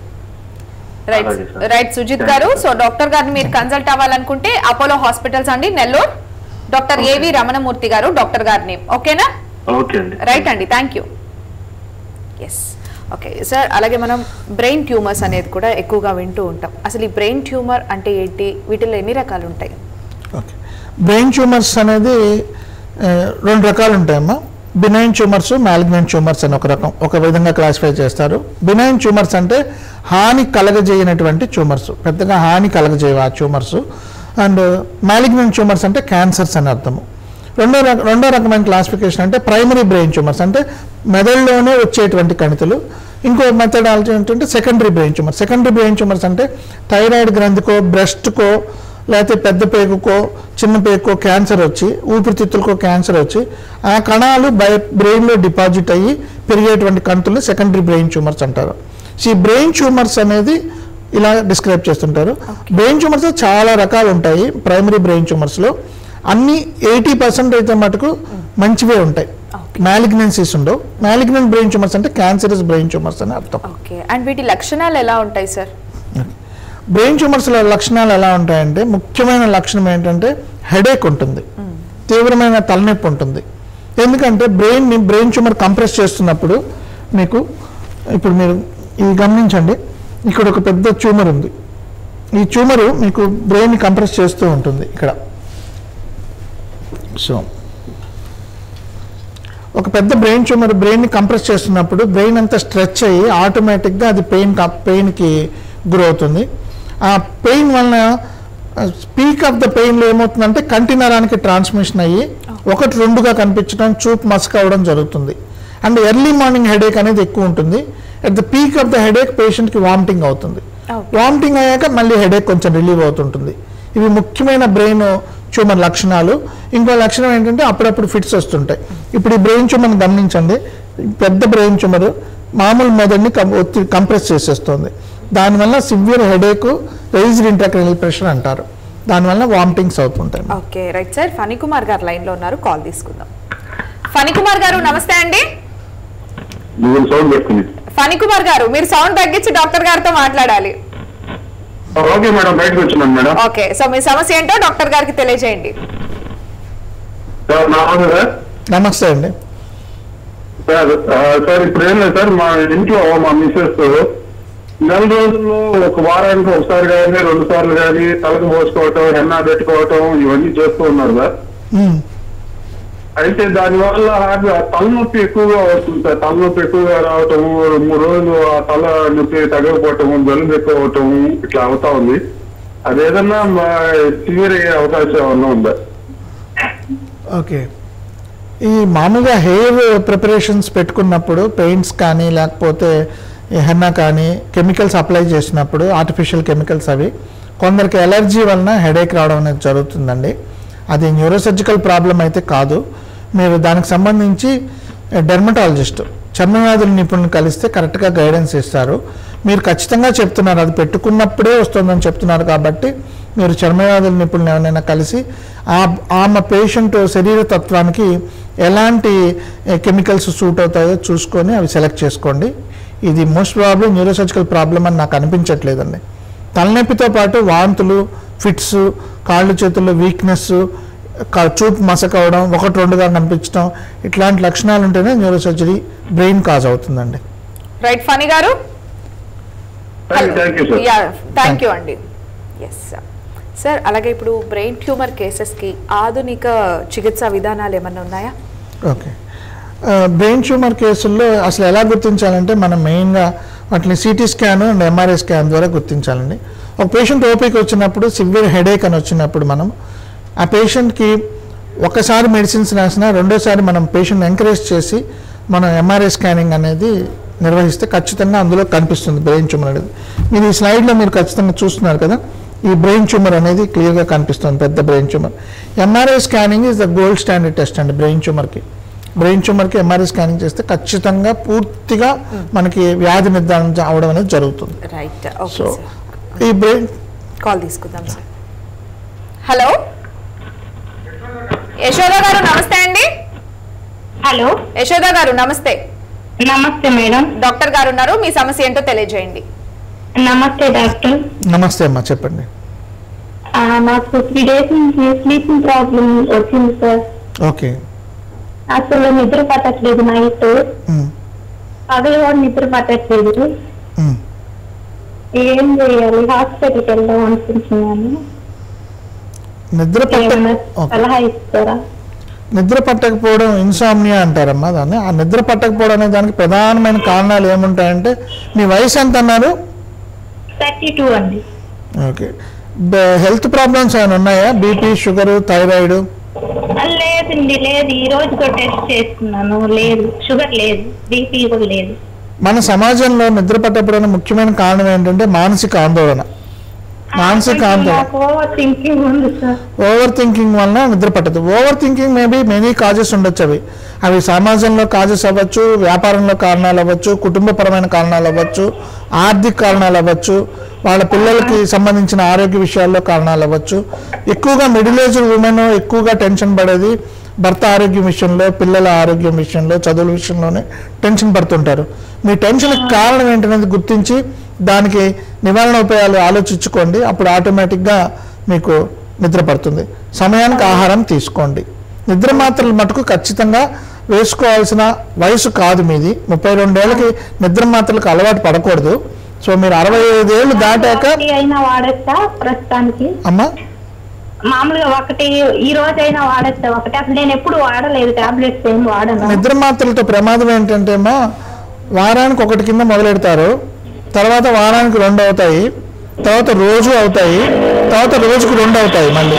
రైట్ సుజిత్ గారు. సో డాక్టర్ గారిని మీరు కన్సల్ట్ అవ్వాలనుకుంటే అపోలో హాస్పిటల్స్ అండి, నెల్లూరు, డాక్టర్ ఏవి రమణమూర్తి గారు డాక్టర్ గారి నేమ్. ఓకేనా? రైట్ అండి, thank you. Yes, okay sir. అలాగే మనం బ్రెయిన్ ట్యూమర్స్ అనేది కూడా ఎక్కువగా వింటూ ఉంటాం. అసలు ఈ బ్రెయిన్ ట్యూమర్ అంటే ఏంటి, వీటిలో ఎన్ని రకాలు ఉంటాయి? ఓకే, బ్రెయిన్ ట్యూమర్స్ అనేది 2 రకాలు ఉంటాయమ్మా. బినైన్ ట్యూమర్స్, మ్యాలిగ్నెంట్ ట్యూమర్స్ అని ఒక విధంగా క్లాసిఫై చేస్తారు. బినైన్ ట్యూమర్స్ అంటే హాని కలగజేయనటువంటి ట్యూమర్స్, పెద్దగా హాని కలగజేయవు ఆ ట్యూమర్స్. అండ్ మ్యాలిగ్నెంట్ ట్యూమర్స్ అంటే క్యాన్సర్స్ అని అర్థము. రెండో రకమైన క్లాసిఫికేషన్ అంటే ప్రైమరీ బ్రెయిన్ ట్యూమర్స్, అంటే మెదడులోనే వచ్చేటువంటి కణితులు. ఇంకో మెథడాలజీ ఏంటంటే secondary brain tumours. Secondary brain tumours అంటే థైరాయిడ్ గ్రంథికో, బ్రెస్ట్కో, లేకపోతే పెద్ద పేగుకో, చిన్న పేగుకో క్యాన్సర్ వచ్చి, ఊపిరితిత్తులకో క్యాన్సర్ వచ్చి ఆ కణాలు బ్రెయిన్లో డిపాజిట్ అయ్యి పెరిగేటువంటి కణుతులు సెకండరీ బ్రెయిన్ ట్యూమర్స్ అంటారు. ఈ బ్రెయిన్ ట్యూమర్స్ అనేది ఇలా డిస్క్రైబ్ చేస్తుంటారు. బ్రెయిన్ ట్యూమర్స్ చాలా రకాలు ఉంటాయి. ప్రైమరీ బ్రెయిన్ ట్యూమర్స్లో అన్ని 80% అయితే మటుకు మంచివే ఉంటాయి, మ్యాలిగ్నెన్సీస్ ఉండవు. మ్యాలిగ్నెంట్ బ్రెయిన్ ట్యూమర్స్ అంటే క్యాన్సరస్ బ్రెయిన్ ట్యూమర్స్ అని అర్థం. అండ్ వీటి లక్షణాలు ఎలా ఉంటాయి సార్? బ్రెయిన్ ట్యూమర్స్ల లక్షణాలు ఎలా ఉంటాయంటే, ముఖ్యమైన లక్షణం ఏంటంటే హెడేక్ ఉంటుంది, తీవ్రమైన తలనొప్పి ఉంటుంది. ఎందుకంటే బ్రెయిన్ ట్యూమర్ కంప్రెస్ చేస్తున్నప్పుడు మీకు, ఇప్పుడు మీరు ఇది గమనించండి, ఇక్కడ ఒక పెద్ద ట్యూమర్ ఉంది. ఈ ట్యూమరు మీకు బ్రెయిన్ని కంప్రెస్ చేస్తూ ఉంటుంది ఇక్కడ. సో ఒక పెద్ద బ్రెయిన్ ట్యూమర్ బ్రెయిన్ని కంప్రెస్ చేస్తున్నప్పుడు బ్రెయిన్ అంతా స్ట్రెచ్ అయ్యి ఆటోమేటిక్గా అది పెయిన్కి గురవుతుంది. ఆ పెయిన్ వలన పీక్ ఆఫ్ ద పెయిన్లో ఏమవుతుందంటే కంటి నరానికి ట్రాన్స్మిషన్ అయ్యి 1-2గా కనిపించడం, చూపు మసక అవ్వడం జరుగుతుంది. అండ్ ఎర్లీ మార్నింగ్ హెడేక్ అనేది ఎక్కువ ఉంటుంది. At the peak of the headache పేషెంట్కి వామిటింగ్ అవుతుంది. వామిటింగ్ అయ్యాక మళ్ళీ హెడేక్ కొంచెం రిలీవ్ అవుతుంటుంది. ఇవి ముఖ్యమైన బ్రెయిన్ ట్యూమర్ లక్షణాలు. ఇంకో లక్షణం ఏంటంటే అప్పుడప్పుడు ఫిట్స్ వస్తుంటాయి. ఇప్పుడు ఈ బ్రెయిన్ ట్యూమర్ని గమనించండి, పెద్ద బ్రెయిన్ ట్యూమర్ మామూలు మెదడుని కంప్రెస్ చేసేస్తుంది. దానివల్ల severe headache, raised intracranial pressure అంటారు. దానివల్ల వామిటింగ్స్ అవుతుంటాయి. Okay, right sir. ఫణికుమార్ గారు లైన్లో ఉన్నారు, కాల్ తీసుకుందాం. ఫణికుమార్ గారు నమస్తే అండి. ఫణికుమార్ గారు, మీరు సౌండ్ తగ్గించి డాక్టర్ గారితో మాట్లాడాలి. ఓకే మేడం, బయటకు వచ్చినాను మేడం. ఓకే, సో మీ సమస్య ఏంటో డాక్టర్ గారికి తెలియజేయండి. నమస్తే అండి. సార్ ఇప్పుడు ఏం లేదు సార్, మా ఇంట్లో మా మిస్సెస్ నెల రోజుల్లో ఒక వారానికి ఒకసారి కానీ 2 సార్లు కానీ తలకు పోసుకోవటం, హెన్నా పెట్టుకోవటం ఇవన్నీ చేస్తూ ఉన్నారు సార్. అయితే దానివల్ల తలనొప్పి ఎక్కువగా వస్తుంది సార్. తలనొప్పి ఎక్కువగా రావటము, 3 రోజులు ఆ తల నొప్పి తగ్గకపోవటము, జలుబు ఎక్కువ అవటము ఇట్లా అవుతా ఉంది. అదేదన్నా సివియర్ అయ్యే అవకాశం ఏమన్నా ఉందా? ఓకే, ఈ మామూలుగా హెయిర్ ప్రిపరేషన్స్ పెట్టుకున్నప్పుడు పెయింట్స్ కానీ లేకపోతే హెన్నా కానీ కెమికల్స్ అప్లై చేసినప్పుడు ఆర్టిఫిషియల్ కెమికల్స్ అవి కొందరికి ఎలర్జీ వలన హెడేక్ రావడం అనేది జరుగుతుందండి. అది న్యూరోసర్జికల్ ప్రాబ్లం అయితే కాదు. మీరు దానికి సంబంధించి డెర్మటాలజిస్ట్, చర్మవ్యాధుల నిపుణులను కలిస్తే కరెక్ట్గా గైడెన్స్ ఇస్తారు. మీరు ఖచ్చితంగా చెప్తున్నారు అది పెట్టుకున్నప్పుడే వస్తుందని చెప్తున్నారు కాబట్టి మీరు చర్మవ్యాధుల నిపుణులు ఎవరైనా కలిసి ఆమె పేషెంట్ శరీర తత్వానికి ఎలాంటి కెమికల్స్ సూట్ అవుతాయో చూసుకొని అవి సెలెక్ట్ చేసుకోండి. ఇది మోస్ట్ ప్రాబ్లం న్యూరోసర్జికల్ ప్రాబ్లం అని నాకు అనిపించట్లేదండి. తలనొప్పితో పాటు వాంతులు, ఫిట్స్, కాళ్ళు చేతుల్లో వీక్నెస్, చూపు మసక అవడం, 1-2గా కనిపించడం, ఇట్లాంటి లక్షణాలు ఉంటేనే న్యూరోసర్జరీ బ్రెయిన్ కాజ్ అవుతుందండి. రైట్ ఫణి గారు, థ్యాంక్ యూ అండి. Yes sir. అలాగే ఇప్పుడు బ్రెయిన్ ట్యూమర్ కేసెస్కి ఆధునిక చికిత్సా విధానాలు ఏమన్నా ఉన్నాయా? ఓకే, బ్రెయిన్ ట్యూమర్ కేసుల్లో అసలు ఎలా గుర్తించాలంటే మనం మెయిన్గా వాటిని CT scan and MRI scan ద్వారా గుర్తించాలండి. ఒక పేషెంట్ ఓపీకి వచ్చినప్పుడు సివియర్ హెడేక్ అని వచ్చినప్పుడు మనం ఆ పేషెంట్కి ఒకసారి మెడిసిన్స్ రాసినా రెండోసారి మనం పేషెంట్ ఎంకరేజ్ చేసి మనం ఎంఆర్ఐ స్కానింగ్ అనేది నిర్వహిస్తే ఖచ్చితంగా అందులో కనిపిస్తుంది బ్రెయిన్ ట్యూమర్ అనేది. మీరు ఈ స్లైడ్లో మీరు ఖచ్చితంగా చూస్తున్నారు కదా, ఈ బ్రెయిన్ ట్యూమర్ అనేది క్లియర్గా కనిపిస్తుంది, పెద్ద brain tumour. MRI scanning is the gold standard test అండి బ్రెయిన్ ట్యూమర్కి ఎంఆర్ఐ స్కానింగ్ చేస్తే ఖచ్చితంగా పూర్తిగా మనకి వ్యాధి నిర్ధారణ అవడం అనేది జరుగుతుంది. రైట్. సో ఈ బ్రెయిన్ కాల్ తీసుకుందాం సార్. హలో యశోద గారు నమస్తే అండి. హలో యశోద గారు నమస్తే. నమస్తే మేడం. డాక్టర్ గారు ఉన్నారు, మీ సమస్య ఏంటో తెలియజేయండి. నమస్తే డాక్టర్. నమస్తే అమ్మా, చెప్పండి. నాకు 3 days నుంచి స్లీపింగ్ ప్రాబ్లం వచ్చింది సార్. ఓకే. అసలు నిద్ర పట్టట్లేదు, నైట్ పగలు కూడా నిద్ర పట్టట్లేదు. ఏం చేయాలి? హాస్పిటల్కి వెళ్దాం అనుకుంటున్నాను. సలహా ఇస్తారా? నిద్ర పట్టకపోవడం ఇన్సామ్నియా అంటారమ్మా దాన్ని. ఆ నిద్ర పట్టకపోవడం అనే దానికి ప్రధానమైన కారణాలు ఏముంటాయంటే, మీ వయసు ఎంత అన్నారు? 32 అండి. ఓకే. హెల్త్ ప్రాబ్లమ్స్ ఏమైనా ఉన్నాయా? BP, sugar, thyroid? లేదండి, లేదు. ఈ రోజు కూడా టెస్ట్ చేసుకున్నాను, లేదు. షుగర్ లేదు, బీపీ కూడా లేదు. మన సమాజంలో నిద్ర పట్టకపోవడం ముఖ్యమైన కారణం ఏంటంటే మానసిక ఆందోళన. ఓవర్ థింకింగ్ వలన నిద్ర పట్టదు. Over thinking maybe many causes ఉండొచ్చు. అవి సమాజంలో కాజెస్ అవ్వచ్చు, వ్యాపారంలో కారణాలు అవ్వచ్చు, కుటుంబపరమైన కారణాలు అవ్వచ్చు, ఆర్థిక కారణాలు అవ్వచ్చు, వాళ్ళ పిల్లలకి సంబంధించిన ఆరోగ్య విషయాల్లో కారణాలు అవ్వచ్చు. ఎక్కువగా మిడిల్ ఏజ్డ్ ఉమెన్ ఎక్కువగా టెన్షన్ పడేది భర్త ఆరోగ్యం విషయంలో, పిల్లల ఆరోగ్యం విషయంలో, చదువుల విషయంలోనే టెన్షన్ పడుతుంటారు. మీ టెన్షన్కి కారణం ఏంటనేది గుర్తించి దానికి నివారణ ఉపాయాలు ఆలోచించుకోండి. అప్పుడు ఆటోమేటిక్గా మీకు నిద్ర పడుతుంది. సమయానికి ఆహారం తీసుకోండి. నిద్ర మాత్రలు మటుకు ఖచ్చితంగా వేసుకోవాల్సిన వయసు కాదు మీది. 32 ఏళ్ళకి నిద్ర మాత్రలకు అలవాటు పడకూడదు. సో మీరు 65 ఏళ్ళు దాటాక వాడచ్చా ప్రస్తుతానికి? అమ్మా మామూలుగా ఒకటి ఈ రోజైనా వాడచ్చా? ఒకటి అసలు నేను ఎప్పుడు వాడలేదు, టాబ్లెట్స్ ఏం వాడను. నిద్ర మాత్రలతో ప్రమాదం ఏంటంటే అమ్మా, వారానికి ఒకటి కింద మొదలెడతారు, తర్వాత వారానికి 2 అవుతాయి, తర్వాత రోజు అవుతాయి, తర్వాత రోజుకు 2 అవుతాయి మళ్ళీ.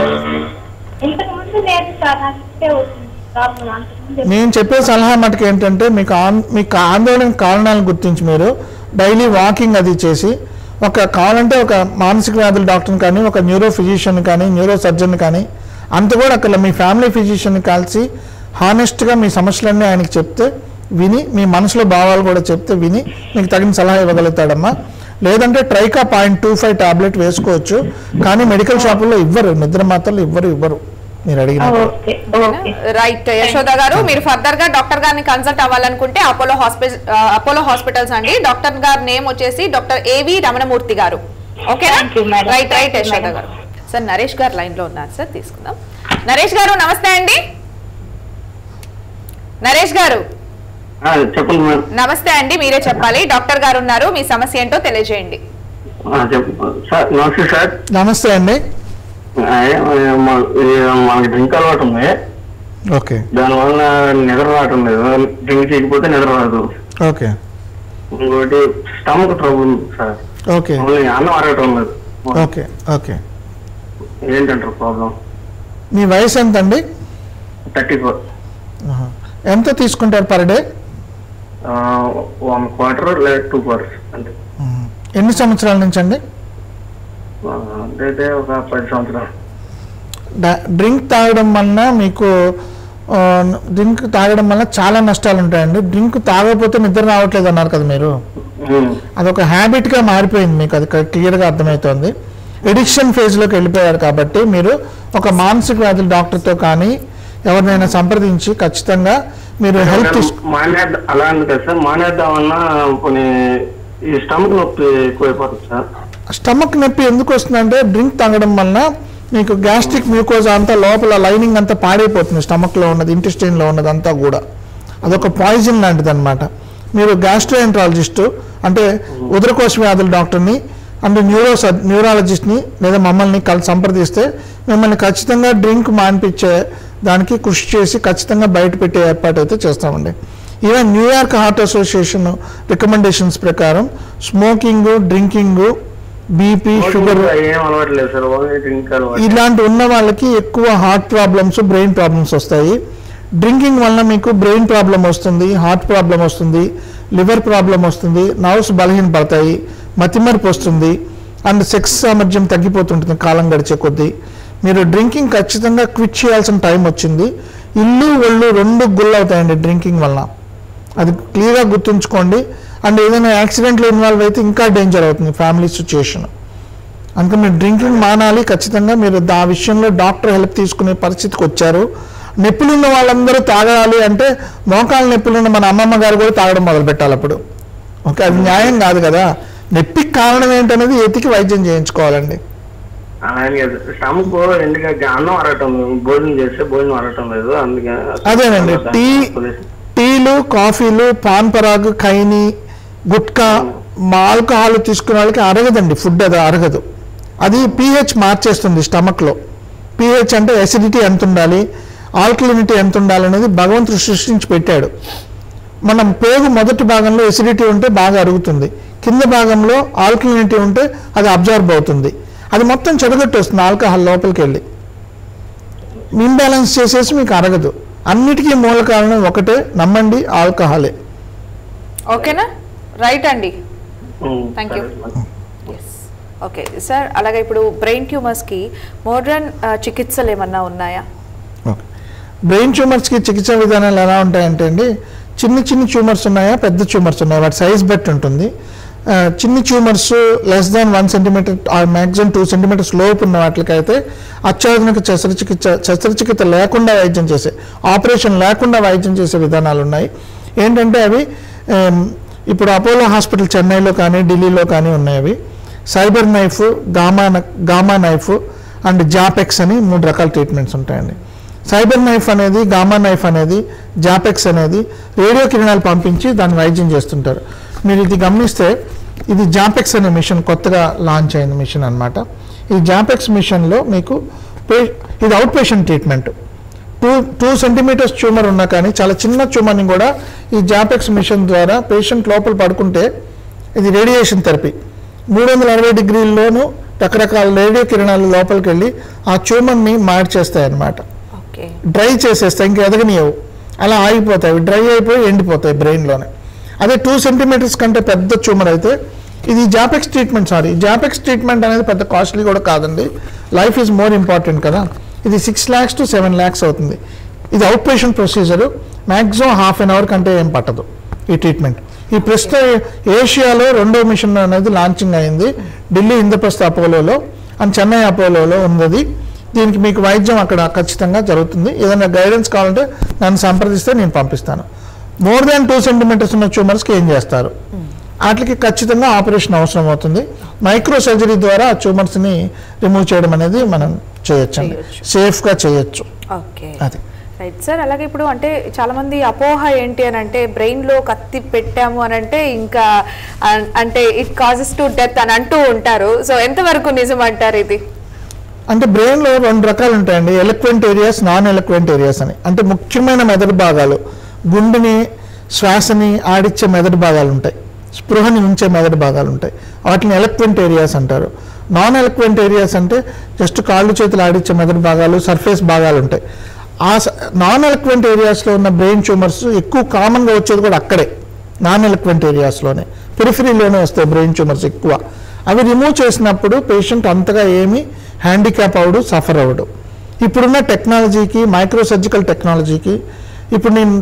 నేను చెప్పే సలహా మటుకు ఏంటంటే, మీకు ఆందోళన కారణాలను గుర్తించి మీరు డైలీ వాకింగ్ అది చేసి, కావాలంటే ఒక మానసిక వ్యాధుల డాక్టర్ని కానీ, ఒక న్యూరో ఫిజిషియన్ కానీ, న్యూరో సర్జన్ కానీ, అంత కూడా అక్కడ మీ ఫ్యామిలీ ఫిజిషియన్ని కలిసి హానెస్ట్గా మీ సమస్యలన్నీ ఆయనకి చెప్తే విని, మీ మనసులో భావాలు కూడా చెప్తే విని మీకు తగిన సలహా ఇవ్వగలుగుతాడమ్మా. లేదంటే ట్రైకా 0.25 టాబ్లెట్ వేసుకోవచ్చు, కానీ మెడికల్ షాపుల్లో ఇవ్వరు, నిద్ర మాత్రలు ఇవ్వరు మీరు అడిగిన. రైట్ యశోద గారు, మీరు ఫర్దర్ గా డాక్టర్ గారిని కన్సల్ట్ అవ్వాలనుకుంటే అపోలో హాస్పిటల్స్ అండి. డాక్టర్ గారి నేమ్ వచ్చేసి డాక్టర్ ఏవి రమణమూర్తి గారు. ఓకేనా? రైట్ యశోద గారు. సార్ నరేష్ గారు లైన్ లో ఉన్నారు సార్, తీసుకుందాం. నరేష్ గారు నమస్తే అండి. నరేష్ గారు చెప్పండి. నమస్తే అండి, మీరే చెప్పాలి. డాక్టర్ గారు ఉన్నారు, మీ సమస్య ఏంటో తెలియజేయండి. నమస్తే సార్. నమస్తే అండి. మనకి డ్రింక్ అలవాటు ఉంది. ఓకే. దానివల్ల నిద్ర రావటం లేదు. డ్రింక్ చేయకపోతే నిద్ర రాదు. ఓకే. ఇంకోటి స్టమక్ ట్రబుల్ సార్. ఓకే. అన్నం అరగటం లేదు. ఓకే. ఓకే. ఏంటంటారు ప్రాబ్లం? మీ వయసు ఎంత అండి? 34. ఎంత తీసుకుంటారు పర్ డే? 1 quarter లేదా 2 quarters అంటే. ఎన్ని సంవత్సరాల నుంచి అండి? అంటే ఒక 10 సంవత్సరాలు. డ్రింక్ తాగడం వల్ల చాలా నష్టాలు ఉంటాయండి. డ్రింక్ తాగకపోతే నిద్ర రావట్లేదు అన్నారు కదా మీరు, అదొక హ్యాబిట్గా మారిపోయింది మీకు, అది క్లియర్గా అర్థమవుతుంది. ఎడిక్షన్ ఫేజ్లోకి వెళ్ళిపోయారు కాబట్టి మీరు ఒక మానసిక వ్యాధుల డాక్టర్తో కానీ ఎవరినైనా సంప్రదించి ఖచ్చితంగా మీరు హెల్త్ అలా కదా సార్. మానేద్దామన్నా కొన్ని ఈ స్టమక్ నొప్పి ఎక్కువైపోతుంది సార్. స్టమక్ నొప్పి ఎందుకు వస్తుందంటే, డ్రింక్ తాగడం వలన మీకు గ్యాస్ట్రిక్ మ్యూకోజా అంతా లోపల లైనింగ్ అంతా పాడైపోతుంది. స్టమక్లో ఉన్నది, ఇంటెస్టైన్లో ఉన్నది అంతా కూడా అదొక పాయిజన్ లాంటిది అనమాట. మీరు గ్యాస్ట్రోఎంట్రాలజిస్టు అంటే ఉదరకోశ వ్యాధుల డాక్టర్ని అంటే న్యూరాలజిస్ట్ని లేదా మమ్మల్ని సంప్రదిస్తే మిమ్మల్ని ఖచ్చితంగా డ్రింక్ మాన్పించే దానికి కృషి చేసి ఖచ్చితంగా బయట పెట్టే ఏర్పాటు అయితే చేస్తామండి. Even New York heart association recommendations ప్రకారం స్మోకింగ్, డ్రింకింగ్, బీపీ, షుగర్ ఇలాంటి ఉన్న వాళ్ళకి ఎక్కువ హార్ట్ ప్రాబ్లమ్స్, బ్రెయిన్ ప్రాబ్లమ్స్ వస్తాయి. డ్రింకింగ్ వలన మీకు బ్రెయిన్ ప్రాబ్లం వస్తుంది, హార్ట్ ప్రాబ్లం వస్తుంది, లివర్ ప్రాబ్లం వస్తుంది, నర్వ్స్ బలహీనపడతాయి, మతిమరుపు వస్తుంది, అండ్ సెక్స్ సామర్థ్యం తగ్గిపోతుంటుంది కాలం గడిచే కొద్దీ. మీరు డ్రింకింగ్ ఖచ్చితంగా క్విట్ చేయాల్సిన టైం వచ్చింది. ఇల్లు ఒళ్ళు రెండు గుల్లవుతాయండి డ్రింకింగ్ వల్ల, అది క్లియర్గా గుర్తుంచుకోండి. అండ్ ఏదైనా యాక్సిడెంట్లో ఇన్వాల్వ్ అయితే ఇంకా డేంజర్ అవుతుంది ఫ్యామిలీ సిచ్యుయేషన్. అందుకని మీరు డ్రింకింగ్ మానాలి ఖచ్చితంగా. మీరు ఆ విషయంలో డాక్టర్ హెల్ప్ తీసుకునే పరిస్థితికి వచ్చారు. నొప్పులున్న వాళ్ళందరూ తాగాలి అంటే మోకాళ్ళ నొప్పులున్న మన అమ్మమ్మ గారు కూడా తాగడం మొదలు పెట్టాలి అప్పుడు. ఓకే, అది న్యాయం కాదు కదా. నొప్పికి కారణం ఏంటనేది ఎతికి వైద్యం చేయించుకోవాలండి. స్టమక్ ఎందుకంటే అన్నం అరగటం, భోజనం చేస్తే భోజనం అరగటం లేదు, అందుకే. అదేనండి, టీలు, కాఫీలు, పాన్ పరాగు, ఖైని, గుట్కా, ఆల్కహాల్ తీసుకునే వాళ్ళకి అరగదండి ఫుడ్, అది అరగదు. అది pH మార్చేస్తుంది స్టమక్లో. pH అంటే ఎసిడిటీ ఎంత ఉండాలి, ఆల్కలినిటీ ఎంత ఉండాలి అనేది భగవంతుడు సృష్టించి పెట్టాడు. మనం పేగు మొదటి భాగంలో ఎసిడిటీ ఉంటే బాగా అరుగుతుంది, కింద భాగంలో ఆల్కలినిటీ ఉంటే అది అబ్జర్వ్ అవుతుంది, అది మొత్తం చెడగొట్టేస్తుంది ఆల్కహాల్ లోపలికి వెళ్ళి, ఇంబ్యాలెన్స్ చేసేసి మీకు అరగదు. అన్నిటికీ మూల కారణం ఒకటే, నమ్మండి, ఆల్కహాలే. ఓకేనా? రైట్ అండి, థ్యాంక్ యూ. ఓకే సార్, అలాగే ఇప్పుడు బ్రెయిన్ ట్యూమర్స్కి మోడర్న్ చికిత్సలు ఏమన్నా ఉన్నాయా? ఓకే, బ్రెయిన్ ట్యూమర్స్కి చికిత్సా విధానాలు ఎలా ఉంటాయంటే అండి, చిన్న చిన్న ట్యూమర్స్ ఉన్నాయా, పెద్ద ట్యూమర్స్ ఉన్నాయా, వాటి సైజ్ బట్టి ఉంటుంది. చిన్న tumours less than 1 centimetre maximum 2 centimetres లోపు ఉన్న వాటికైతే అత్యాధునిక శస్త్రచికిత్స లేకుండా వైద్యం చేసే, ఆపరేషన్ లేకుండా వైద్యం చేసే విధానాలు ఉన్నాయి. ఏంటంటే అవి ఇప్పుడు అపోలో హాస్పిటల్ చెన్నైలో కానీ ఢిల్లీలో కానీ ఉన్నాయి. అవి cyber knife, gamma knife and ZAP X అని 3 రకాల ట్రీట్మెంట్స్ ఉంటాయండి. సైబర్ నైఫ్ అనేది, గామా నైఫ్ అనేది, జాపెక్స్ అనేది రేడియో కిరణాలు పంపించి దాన్ని వైద్యం చేస్తుంటారు. మీరు ఇది గమనిస్తే ఇది జాపెక్స్ అనే మిషన్ కొత్తగా లాంచ్ అయిన మిషన్ అనమాట. ఈ జాపెక్స్ మిషన్లో మీకు ఇది out patient treatment. 2 centimetres tumour ఉన్నా కానీ చాలా చిన్న ట్యూమర్ని కూడా ఈ జాపెక్స్ మిషన్ ద్వారా పేషెంట్ లోపల పడుకుంటే ఇది రేడియేషన్ థెరపీ 360 డిగ్రీల్లోనూ రకరకాల రేడియో కిరణాలు లోపలికి వెళ్ళి ఆ ట్యూమర్ని మార్చేస్తాయి అన్నమాట. డ్రై చేసేస్తాయి, ఇంకా ఎదగనియవు, అలా ఆగిపోతాయి, డ్రై అయిపోయి ఎండిపోతాయి బ్రెయిన్లోనే. అదే 2 సెంటీమీటర్స్ కంటే పెద్ద ట్యూమర్ అయితే ఇది జాపెక్స్ ట్రీట్మెంట్. జాపెక్స్ ట్రీట్మెంట్ అనేది పెద్ద కాస్ట్లీ కూడా కాదండి, లైఫ్ ఈజ్ మోర్ ఇంపార్టెంట్ కదా. ఇది 6 lakhs to 7 lakhs అవుతుంది. ఇది out patient procedure, maximum ½ an hour కంటే ఏం పట్టదు ఈ ట్రీట్మెంట్. ఈ ప్రస్తుతం ఏషియాలో 2వ మిషన్ అనేది లాంచింగ్ అయింది, ఢిల్లీ ఇంద్రప్రస్థ అపోలోలో అండ్ చెన్నై అపోలోలో ఉన్నది. దీనికి మీకు వైద్యం అక్కడ ఖచ్చితంగా జరుగుతుంది. ఏదైనా గైడెన్స్ కావాలంటే నన్ను సంప్రదిస్తే నేను పంపిస్తాను. మోర్ దాన్ 2 సెంటీమీటర్స్ ఉన్న ట్యూమర్స్కి ఏం చేస్తారు, వాటికి ఖచ్చితంగా ఆపరేషన్ అవసరం అవుతుంది. మైక్రో సర్జరీ ద్వారా ఆ ట్యూమర్స్ని రిమూవ్ చేయడం అనేది మనం చేయొచ్చు, సేఫ్గా చేయొచ్చు. అది రైట్ సార్. అలాగే ఇప్పుడు అంటే చాలా మంది అపోహ ఏంటి అని అంటే బ్రెయిన్లో కత్తి పెట్టాము అని అంటే ఇంకా అంటే ఇట్ కాజెస్ టు డెత్ అని అంటూ ఉంటారు. సో ఎంతవరకు నిజం అంటారు ఇది? అంటే బ్రెయిన్లో 2 రకాలు ఉంటాయండి, eloquent areas, non eloquent areas అని. అంటే ముఖ్యమైన మెదడు భాగాలు, గుండెని శ్వాసని ఆడిచ్చే మెదడు భాగాలు ఉంటాయి, స్పృహని ఉంచే మెదడు భాగాలు ఉంటాయి, వాటిని ఎలక్వెంట్ ఏరియాస్ అంటారు. నాన్ ఎలక్వెంట్ ఏరియాస్ అంటే జస్ట్ కాళ్ళు చేతులు ఆడిచ్చే మెదడు భాగాలు, సర్ఫేస్ భాగాలు ఉంటాయి. ఆ నాన్ ఎలక్వెంట్ ఏరియాస్లో ఉన్న బ్రెయిన్ ట్యూమర్స్ ఎక్కువ కామన్గా వచ్చేది కూడా అక్కడే, నాన్ ఎలక్వెంట్ ఏరియాస్లోనే, పెరిఫరీలోనే వస్తాయి బ్రెయిన్ ట్యూమర్స్ ఎక్కువ. అవి రిమూవ్ చేసినప్పుడు పేషెంట్ అంతగా ఏమీ హ్యాండిక్యాప్ అవడు, సఫర్ అవడు. ఇప్పుడున్న టెక్నాలజీకి, మైక్రో సర్జికల్ టెక్నాలజీకి, ఇప్పుడు నేను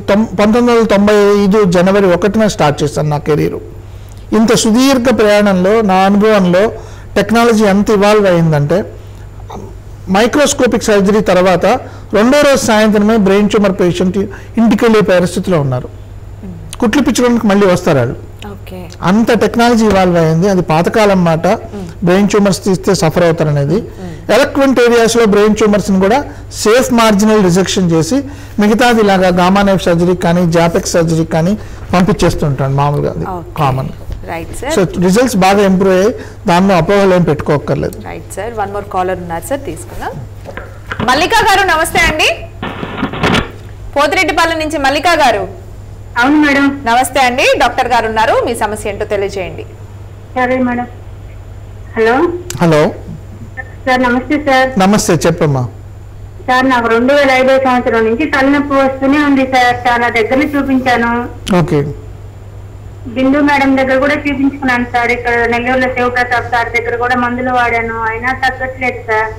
1995 జనవరి 1న స్టార్ట్ చేశాను నా కెరీరు. ఇంత సుదీర్ఘ ప్రయాణంలో నా అనుభవంలో టెక్నాలజీ ఎంత ఇవాల్వ్ అయిందంటే, మైక్రోస్కోపిక్ సర్జరీ తర్వాత 2వ రోజు సాయంత్రమే బ్రెయిన్ ట్యూమర్ పేషెంట్ ఇంటికి వెళ్ళే పరిస్థితిలో ఉన్నారు. కుట్లు పిచ్చడానికి మళ్ళీ వస్తారు వాళ్ళు, అంత టెక్నాలజీ ఇవాల్వ్ అయింది. అది పాతకాలం మాట, బ్రెయిన్ ట్యూమర్స్ తీస్తే సఫర్ అవుతారు అనేది. ఎలక్వెంట్ ఏరియాస్లో బ్రెయిన్ ట్యూమర్స్ని కూడా సేఫ్ మార్జినల్ రిజెక్షన్ చేసి మిగతాది ఇలాగా గామా నైఫ్ సర్జరీ కానీ జాపెక్స్ సర్జరీ కానీ పంపించేస్తుంటాను మామూలుగా, అది కామన్. సో రిజల్ట్స్ బాగా ఇంప్రూవ్ అయ్యాయి, దానిలో అపోహలు ఏం పెట్టుకోక్కర్లేదు. రైట్ సార్, 1 more కాలర్ ఉన్నారు సార్, తీసుకుందాం. మల్లికా గారు నమస్తే అండి, పోతిరెడ్డిపాలెం నుంచి మల్లికా గారు. అవును మేడం. నమస్తే అండి, డాక్టర్ గారు ఉన్నారు, మీ సమస్య ఏంటో తెలియజేయండి. సరే మేడం. హలో హలో సార్, నమస్తే సార్. నమస్తే, చెప్పమ్మా. సార్ నాకు 2005 సంవత్సరం నుంచి తలనొప్పి వస్తూనే ఉంది సార్, చాలా దగ్గర చూపించాను. ఓకే. బిందు మేడం దగ్గర కూడా చూపించుకున్నాను సార్. ఇక్కడ నెల్లూరులో శివప్రతాప్ సార్ దగ్గర కూడా మందులు వాడాను, అయినా తగ్గట్లేదు సార్.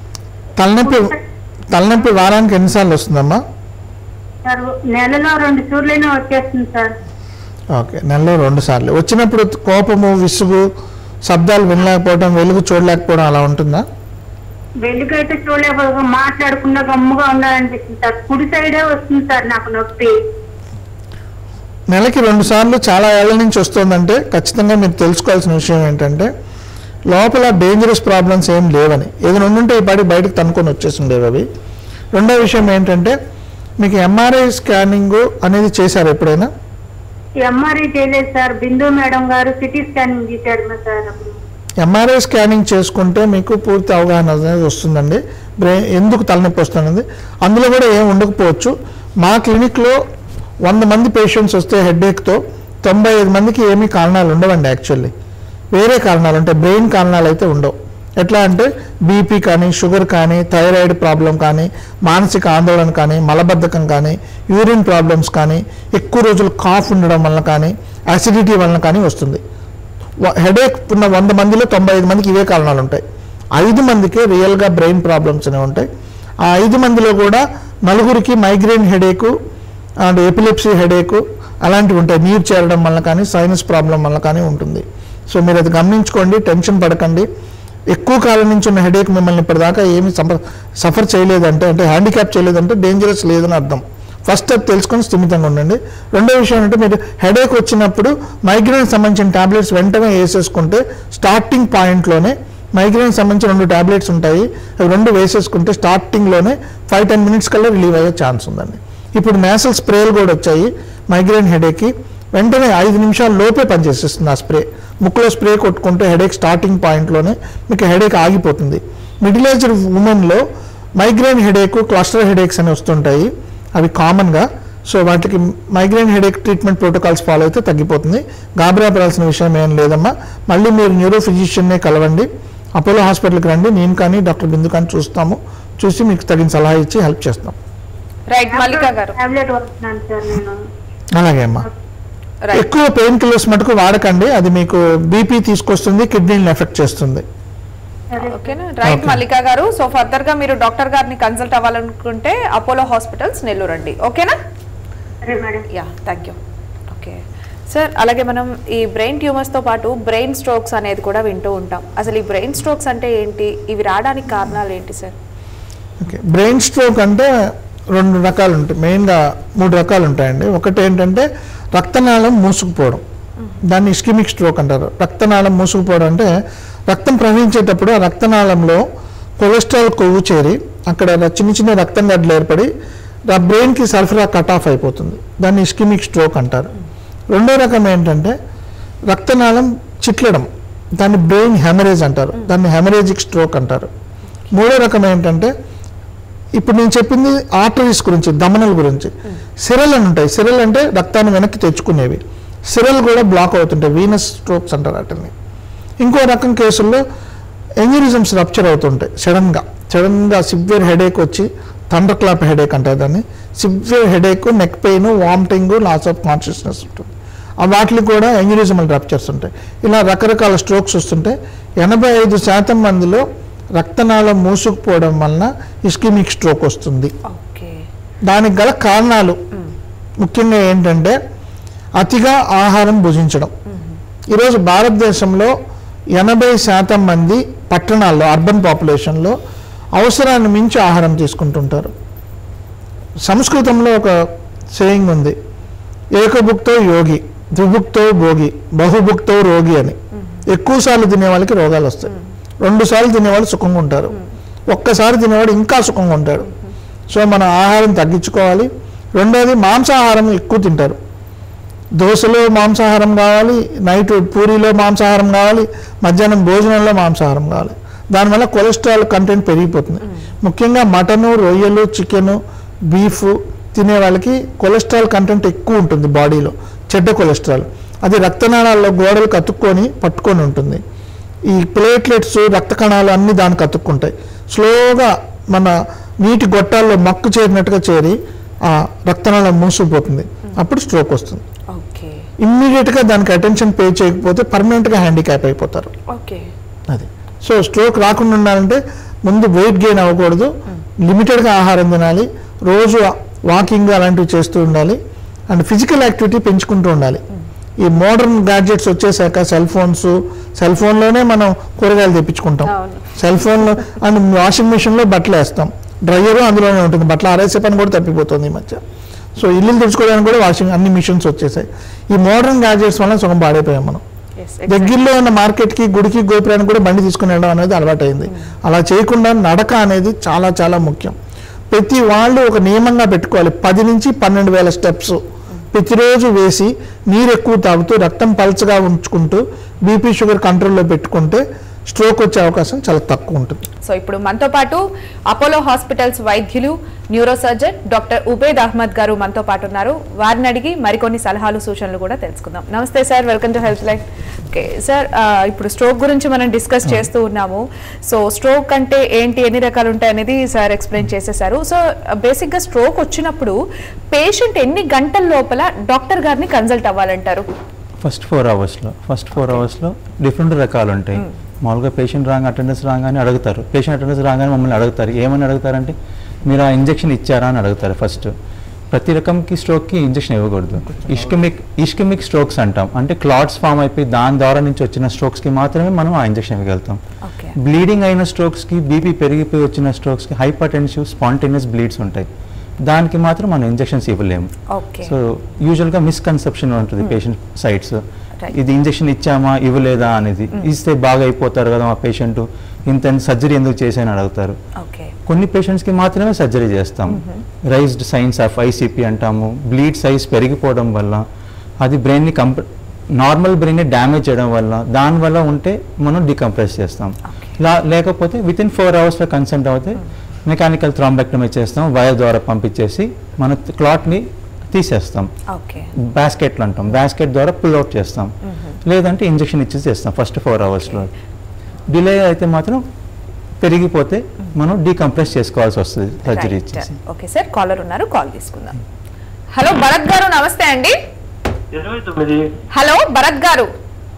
తలనొప్పి వారానికి ఎన్నిసార్లు వస్తుందమ్మా? సార్ నెలలో 2 సార్లైనా వచ్చేస్తుంది సార్. ఓకే, నెలలో 2 సార్లు వచ్చినప్పుడు కోపము, విసుగు, శబ్దాలు వినలేకపోవడం, వెలుగు చూడలేకపోవడం అలా ఉంటుందా? వెలుగు అయితే చూడలేకపోతే మాట్లాడకుండా గమ్ముగా ఉండాలనిపిస్తుంది సార్. కుడి సైడే వస్తుంది సార్ నాకు నొప్పి. నెలకి 2 సార్లు చాలా ఏళ్ల నుంచి వస్తుందంటే ఖచ్చితంగా మీరు తెలుసుకోవాల్సిన విషయం ఏంటంటే లోపల డేంజరస్ ప్రాబ్లమ్స్ ఏం లేవని. ఏదైనా ఉండుంటే ఈ పాటి బయటకు తనుకొని వచ్చేసి ఉండేవి అవి. రెండో విషయం ఏంటంటే మీకు ఎంఆర్ఐ స్కానింగ్ అనేది చేశారు ఎప్పుడైనా? ఎంఆర్ఐ చేయలేదు sir. Bindu madam garu CT scanning చేశారు సార్. ఎంఆర్ఐ స్కానింగ్ చేసుకుంటే మీకు పూర్తి అవగాహన అనేది వస్తుందండి బ్రెయిన్ ఎందుకు తలనొప్పి వస్తున్నది. అందులో కూడా ఏం ఉండకపోవచ్చు. మా క్లినిక్లో 100 మంది పేషెంట్స్ వస్తే హెడేక్తో 95 మందికి ఏమీ కారణాలు ఉండవండి. యాక్చువల్లీ వేరే కారణాలు ఉంటాయి, బ్రెయిన్ కారణాలు అయితే ఉండవు. ఎట్లా అంటే బీపీ కానీ, షుగర్ కానీ, థైరాయిడ్ ప్రాబ్లం కానీ, మానసిక ఆందోళన కానీ, మలబద్ధకం కానీ, యూరిన్ ప్రాబ్లమ్స్ కానీ, ఎక్కువ రోజులు కాఫ్ ఉండడం వల్ల కానీ, అసిడిటీ వలన కానీ వస్తుంది. హెడేక్ ఉన్న 100 మందిలో 95 మందికి ఇవే కారణాలు ఉంటాయి. 5 మందికే రియల్గా బ్రెయిన్ ప్రాబ్లమ్స్ అనేవి ఉంటాయి. ఆ 5 మందిలో కూడా 4గురికి migraine headache and epilepsy headache అలాంటివి ఉంటాయి. నీరు చేరడం వల్ల కానీ, సైనస్ ప్రాబ్లం వల్ల కానీ ఉంటుంది. సో మీరు అది గమనించుకోండి, టెన్షన్ పడకండి. ఎక్కువ కాలం నుంచి ఉన్న హెడేక్ మిమ్మల్ని ఇప్పటిదాకా ఏమి సఫర్ చేయలేదంటే, అంటే హ్యాండిక్యాప్ చేయలేదంటే డేంజరస్ లేదని అర్థం. ఫస్ట్ అది తెలుసుకొని స్థిమితంగా ఉండండి. రెండో విషయం అంటే మీరు హెడేక్ వచ్చినప్పుడు మైగ్రేన్ సంబంధించిన ట్యాబ్లెట్స్ వెంటనే వేసేసుకుంటే స్టార్టింగ్ పాయింట్లోనే మైగ్రేన్ సంబంధించిన 2 ట్యాబ్లెట్స్ ఉంటాయి, అవి 2 వేసేసుకుంటే స్టార్టింగ్లోనే 5-10 మినిట్స్ కల్లా రిలీవ్ అయ్యే ఛాన్స్ ఉందండి. ఇప్పుడు నేసల్ స్ప్రేలు కూడా వచ్చాయి మైగ్రేన్ హెడేక్కి, వెంటనే 5 నిమిషాల లోపే పనిచేసేస్తుంది ఆ స్ప్రే. ముక్కులో స్ప్రే కొట్టుకుంటే హెడేక్ స్టార్టింగ్ పాయింట్లోనే మీకు హెడేక్ ఆగిపోతుంది. మిడిల్ ఏజ్డ్ ఉమెన్లో మైగ్రేన్ హెడేక్, క్లస్టర్ హెడేక్స్ అని వస్తుంటాయి, అవి కామన్గా. సో వాటికి migraine headache treatment protocols follow అయితే తగ్గిపోతుంది. గాబరా పడాల్సిన విషయం ఏం లేదమ్మా. మళ్ళీ మీరు న్యూరో ఫిజిషియన్నే కలవండి, అపోలో హాస్పిటల్కి రండి, నేను కానీ డాక్టర్ బిందు కానీ చూస్తాము, చూసి మీకు తగిన సలహా ఇచ్చి హెల్ప్ చేస్తాం. రైట్ మల్లిక గారు. టాబ్లెట్ వాడుతున్నాను సార్ నేను. అలాగే అమ్మా, ఎక్కువ పెయిన్ కిల్లర్స్ మటుకు వాడకండి, అది మీకు బీపీ తీసుకొస్తుంది, కిడ్నీని ఎఫెక్ట్ చేస్తుంది. ఓకేనా? రైట్ మల్లిక గారు. సో ఫర్దర్ గా మీరు డాక్టర్ గారిని కన్సల్ట్ అవ్వాలనుకుంటే అపోలో హాస్పిటల్స్ నెల్లూరు రండి. ఓకేనా? Yeah, thank you. Okay sir, అలాగే మనం ఈ బ్రెయిన్ ట్యూమర్స్ తో పాటు బ్రెయిన్ స్ట్రోక్స్ అనేది కూడా వింటూ ఉంటాం. అసలు ఈ బ్రెయిన్ స్ట్రోక్స్ అంటే ఏంటి, ఇవి రావడానికి కారణాలు ఏంటి సార్? ఓకే, బ్రెయిన్ స్ట్రోక్ అంటే 2 రకాలు ఉంటాయి, మెయిన్గా 3 రకాలు ఉంటాయండి. ఒకటి ఏంటంటే రక్తనాళం మూసుకుపోవడం, దాన్ని ఇస్కిమిక్ స్ట్రోక్ అంటారు. రక్తనాళం మూసుకుపోవడం అంటే రక్తం ప్రవహించేటప్పుడు ఆ రక్తనాళంలో కొలెస్ట్రాల్ కొవ్వు చేరి అక్కడ చిన్న చిన్న రక్తం గడ్డలు ఏర్పడి ఆ బ్రెయిన్కి సరఫరా కట్ ఆఫ్ అయిపోతుంది, దాన్ని ఇస్కిమిక్ స్ట్రోక్ అంటారు. రెండో రకం ఏంటంటే రక్తనాళం చిట్లడం, దాన్ని బ్రెయిన్ హెమరేజ్ అంటారు, దాన్ని హెమరేజిక్ స్ట్రోక్ అంటారు. మూడో రకం ఏంటంటే ఇప్పుడు నేను చెప్పింది ఆర్టరీస్ గురించి, ధమనుల గురించి. సిరల్ అని ఉంటాయి, సిరల్ అంటే రక్తాన్ని వెనక్కి తెచ్చుకునేవి, సిరల్ కూడా బ్లాక్ అవుతుంటాయి, వీనస్ స్ట్రోక్స్ అంటారు వాటిని. ఇంకో రకం కేసుల్లో ఎన్యూరిజమ్స్ రప్చర్ అవుతుంటాయి సడన్గా సివియర్ హెడేక్ వచ్చి, థండర్ క్లాప్ హెడేక్ అంటారు దాన్ని. Severe headache, neck pain, vomiting, loss of consciousness ఉంటుంది. వాటికి కూడా ఎన్యూరిజమల్ రప్చర్స్ ఉంటాయి. ఇలా రకరకాల స్ట్రోక్స్ వస్తుంటాయి. 85% మందిలో రక్తనాళం మూసుకుపోవడం వలన ఇస్కిమిక్ స్ట్రోక్ వస్తుంది. దానికి గల కారణాలు ముఖ్యంగా ఏంటంటే అతిగా ఆహారం భుజించడం. ఈరోజు భారతదేశంలో 80% మంది పట్టణాల్లో, అర్బన్ పాపులేషన్లో అవసరాన్ని మించి ఆహారం తీసుకుంటుంటారు. సంస్కృతంలో ఒక సేయింగ్ ఉంది, ఏకభుక్తో యోగి, ద్విభుక్తో భోగి, బహుభుక్తో రోగి అని. ఎక్కువసార్లు తినే వాళ్ళకి రోగాలు వస్తాయి, 2 సార్లు తినేవాళ్ళు సుఖంగా ఉంటారు, ఒక్కసారి తినేవాడు ఇంకా సుఖంగా ఉంటాడు. సో మన ఆహారం తగ్గించుకోవాలి. రెండోది మాంసాహారం ఎక్కువ తింటారు, దోశలో మాంసాహారం కావాలి, నైట్ పూరీలో మాంసాహారం కావాలి, మధ్యాహ్నం భోజనంలో మాంసాహారం కావాలి. దానివల్ల కొలెస్ట్రాల్ కంటెంట్ పెరిగిపోతుంది. ముఖ్యంగా మటను, రొయ్యలు, చికెను, బీఫ్ తినే వాళ్ళకి కొలెస్ట్రాల్ కంటెంట్ ఎక్కువ ఉంటుంది బాడీలో, చెడ్డ కొలెస్ట్రాల్. అది రక్తనాళాల్లో గోడలు పట్టుకొని ఉంటుంది. ఈ ప్లేట్లెట్స్, రక్త కణాలు అన్నీ దానికి అతుక్కుంటాయి. స్లోగా మన నీటి గొట్టాల్లో మక్కు చేరినట్టుగా చేరి ఆ రక్తనాళం మూసుకుపోతుంది, అప్పుడు స్ట్రోక్ వస్తుంది. ఓకే. ఇమ్మీడియట్గా దానికి అటెన్షన్ పే చేయకపోతే పర్మనెంట్గా హ్యాండిక్యాప్ అయిపోతారు. ఓకే, అది. సో స్ట్రోక్ రాకుండా ఉండాలంటే ముందు వెయిట్ గెయిన్ అవ్వకూడదు, లిమిటెడ్గా ఆహారం తినాలి, రోజు వాకింగ్ అలాంటివి చేస్తూ ఉండాలి, అండ్ ఫిజికల్ యాక్టివిటీ పెంచుకుంటూ ఉండాలి. ఈ మోడర్న్ గ్యాడ్జెట్స్ వచ్చేసాక సెల్ ఫోన్లోనే మనం కూరగాయలు తెప్పించుకుంటాం, సెల్ ఫోన్లో అండ్ వాషింగ్ మిషన్లో బట్టలు వేస్తాం, డ్రైయరు అందులోనే ఉంటుంది, బట్టలు ఆరేసే పని కూడా తప్పిపోతుంది ఈ మధ్య. సో ఇల్లు తెచ్చుకోవడానికి కూడా అన్ని మిషన్స్ వచ్చేసాయి. ఈ మోడర్న్ గ్యాడ్జెట్స్ వల్ల సగం పాడైపోయాం మనం. దగ్గరలో ఉన్న మార్కెట్కి, గుడికి, గోపురానికి కూడా బండి తీసుకుని వెళ్ళడం అనేది అలవాటైంది. అలా చేయకుండా నడక అనేది చాలా చాలా ముఖ్యం. ప్రతి వాళ్ళు ఒక నియమంగా పెట్టుకోవాలి, 10 నుంచి 12,000 స్టెప్స్ ప్రతిరోజు వేసి నీరు ఎక్కువ తాగుతూ రక్తం పల్చగా ఉంచుకుంటూ బీపీ షుగర్ కంట్రోల్లో పెట్టుకుంటే స్ట్రోక్ వచ్చే అవకాశం చాలా తక్కువ ఉంటుంది. సో ఇప్పుడు మనతో పాటు అపోలో హాస్పిటల్స్ వైద్యులు, neuro surgeon doctor Ubed Ahmed garu మనతో పాటు ఉన్నారు. వారిని అడిగి మరికొన్ని సలహాలు, సూచనలు కూడా తెలుసుకుందాం. Namaste sir, welcome to health line. Okay sir, ఇప్పుడు స్ట్రోక్ గురించి మనం డిస్కస్ చేస్తూ ఉన్నాము. సో స్ట్రోక్ అంటే ఏంటి, ఎన్ని రకాలు ఉంటాయి అనేది సార్ ఎక్స్ప్లెయిన్ చేసేసారు. సో బేసిక్గా స్ట్రోక్ వచ్చినప్పుడు పేషెంట్ ఎన్ని గంటల లోపల డాక్టర్ గారిని కన్సల్ట్ అవ్వాలంటారు? ఫస్ట్ 4 అవర్స్లో డిఫరెంట్ రకాలు ఉంటాయి. మామూలుగా పేషెంట్ అటెండెన్స్ రాగానే అడుగుతారు, మమ్మల్ని అడుగుతారు. ఏమని అడుగుతారంటే మీరు ఆ ఇంజెక్షన్ ఇచ్చారా అని అడుగుతారు. ఫస్ట్ ప్రతి రకంకి స్ట్రోక్కి ఇంజెక్షన్ ఇవ్వకూడదు. ఇష్కెమిక్ స్ట్రోక్స్ అంటాం, అంటే క్లాట్స్ ఫామ్ అయిపోయి దాని ద్వారా నుంచి వచ్చిన స్ట్రోక్స్కి మాత్రమే మనం ఆ ఇంజెక్షన్ ఇవ్వగలుగుతాం. బ్లీడింగ్ అయిన స్ట్రోక్స్కి, బీపీ పెరిగిపోయి వచ్చిన స్ట్రోక్స్కి, హైపర్టెన్సివ్ స్పాంటేనియస్ బ్లీడ్స్ ఉంటాయి, దానికి మాత్రం మనం ఇంజెక్షన్స్ ఇవ్వలేము. సో యూజువల్గా మిస్కన్సెప్షన్ ఉంటుంది పేషెంట్ సైడ్స్, ఇది ఇంజెక్షన్ ఇచ్చామా ఇవ్వలేదా అనేది. ఇస్తే బాగా అయిపోతారు కదా మా పేషెంట్, ఇంత సర్జరీ ఎందుకు చేశాను అడుగుతారు. కొన్ని పేషెంట్స్కి మాత్రమే సర్జరీ చేస్తాం. రైజ్డ్ సైన్స్ ఆఫ్ ఐసిపి అంటాము. బ్లీడ్ సైజ్ పెరిగిపోవడం వల్ల, అది బ్రెయిన్ని నార్మల్ బ్రెయిన్ని డ్యామేజ్ చేయడం వల్ల, దానివల్ల ఉంటే మనం డికంప్రెస్ చేస్తాం. లేకపోతే వితిన్ 4 అవర్స్లో కన్సెంట్ అవుతే మెకానికల్ థ్రాంబెక్టమీ చేస్తాం, వైర్ ద్వారా పంపించేసి మన క్లాట్ని తీసేస్తాం. బాస్కెట్లు అంటాం, బాస్కెట్ ద్వారా పుల్ అవుట్ చేస్తాం. లేదంటే ఇంజెక్షన్ ఇచ్చి చేస్తాం ఫస్ట్ 4 అవర్స్లో. డిలే అయితే మాత్రం పెరిగిపోతే మనం డీకంప్రెస్ చేసుకోవాల్సి వస్తుంది సర్జరీ ఇచ్చేసి. ఓకే సార్, కాలర్ ఉన్నారు, కాల్ తీసుకుందాం. హలో భరత్ గారు, నమస్తే అండి. హలో భరత్ గారు.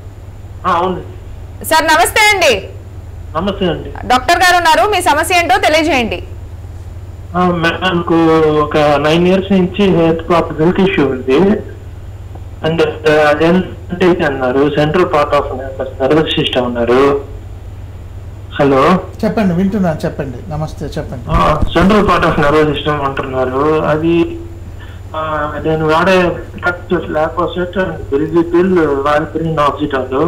సార్ నమస్తే అండి. నమస్తే అండి. డాక్టర్ గారు ఉన్నారు, మీ సమస్య ఏంటో తెలియజేయండి. నాకు ఒక 9 years నుంచి హెల్త్ ఇష్యూ ఉంది. అండ్ అదేంటే అన్నారు central part of nervous system అన్నారు. హలో చెప్పండి, వింటున్నాను, చెప్పండి. నమస్తే, చెప్పండి. Central part of nervous system అంటున్నారు. అది నేను వాడే లాకోసెట్ అండ్ బెల్జిపిల్, వాల్పరిన్, ఆక్సిటాల్.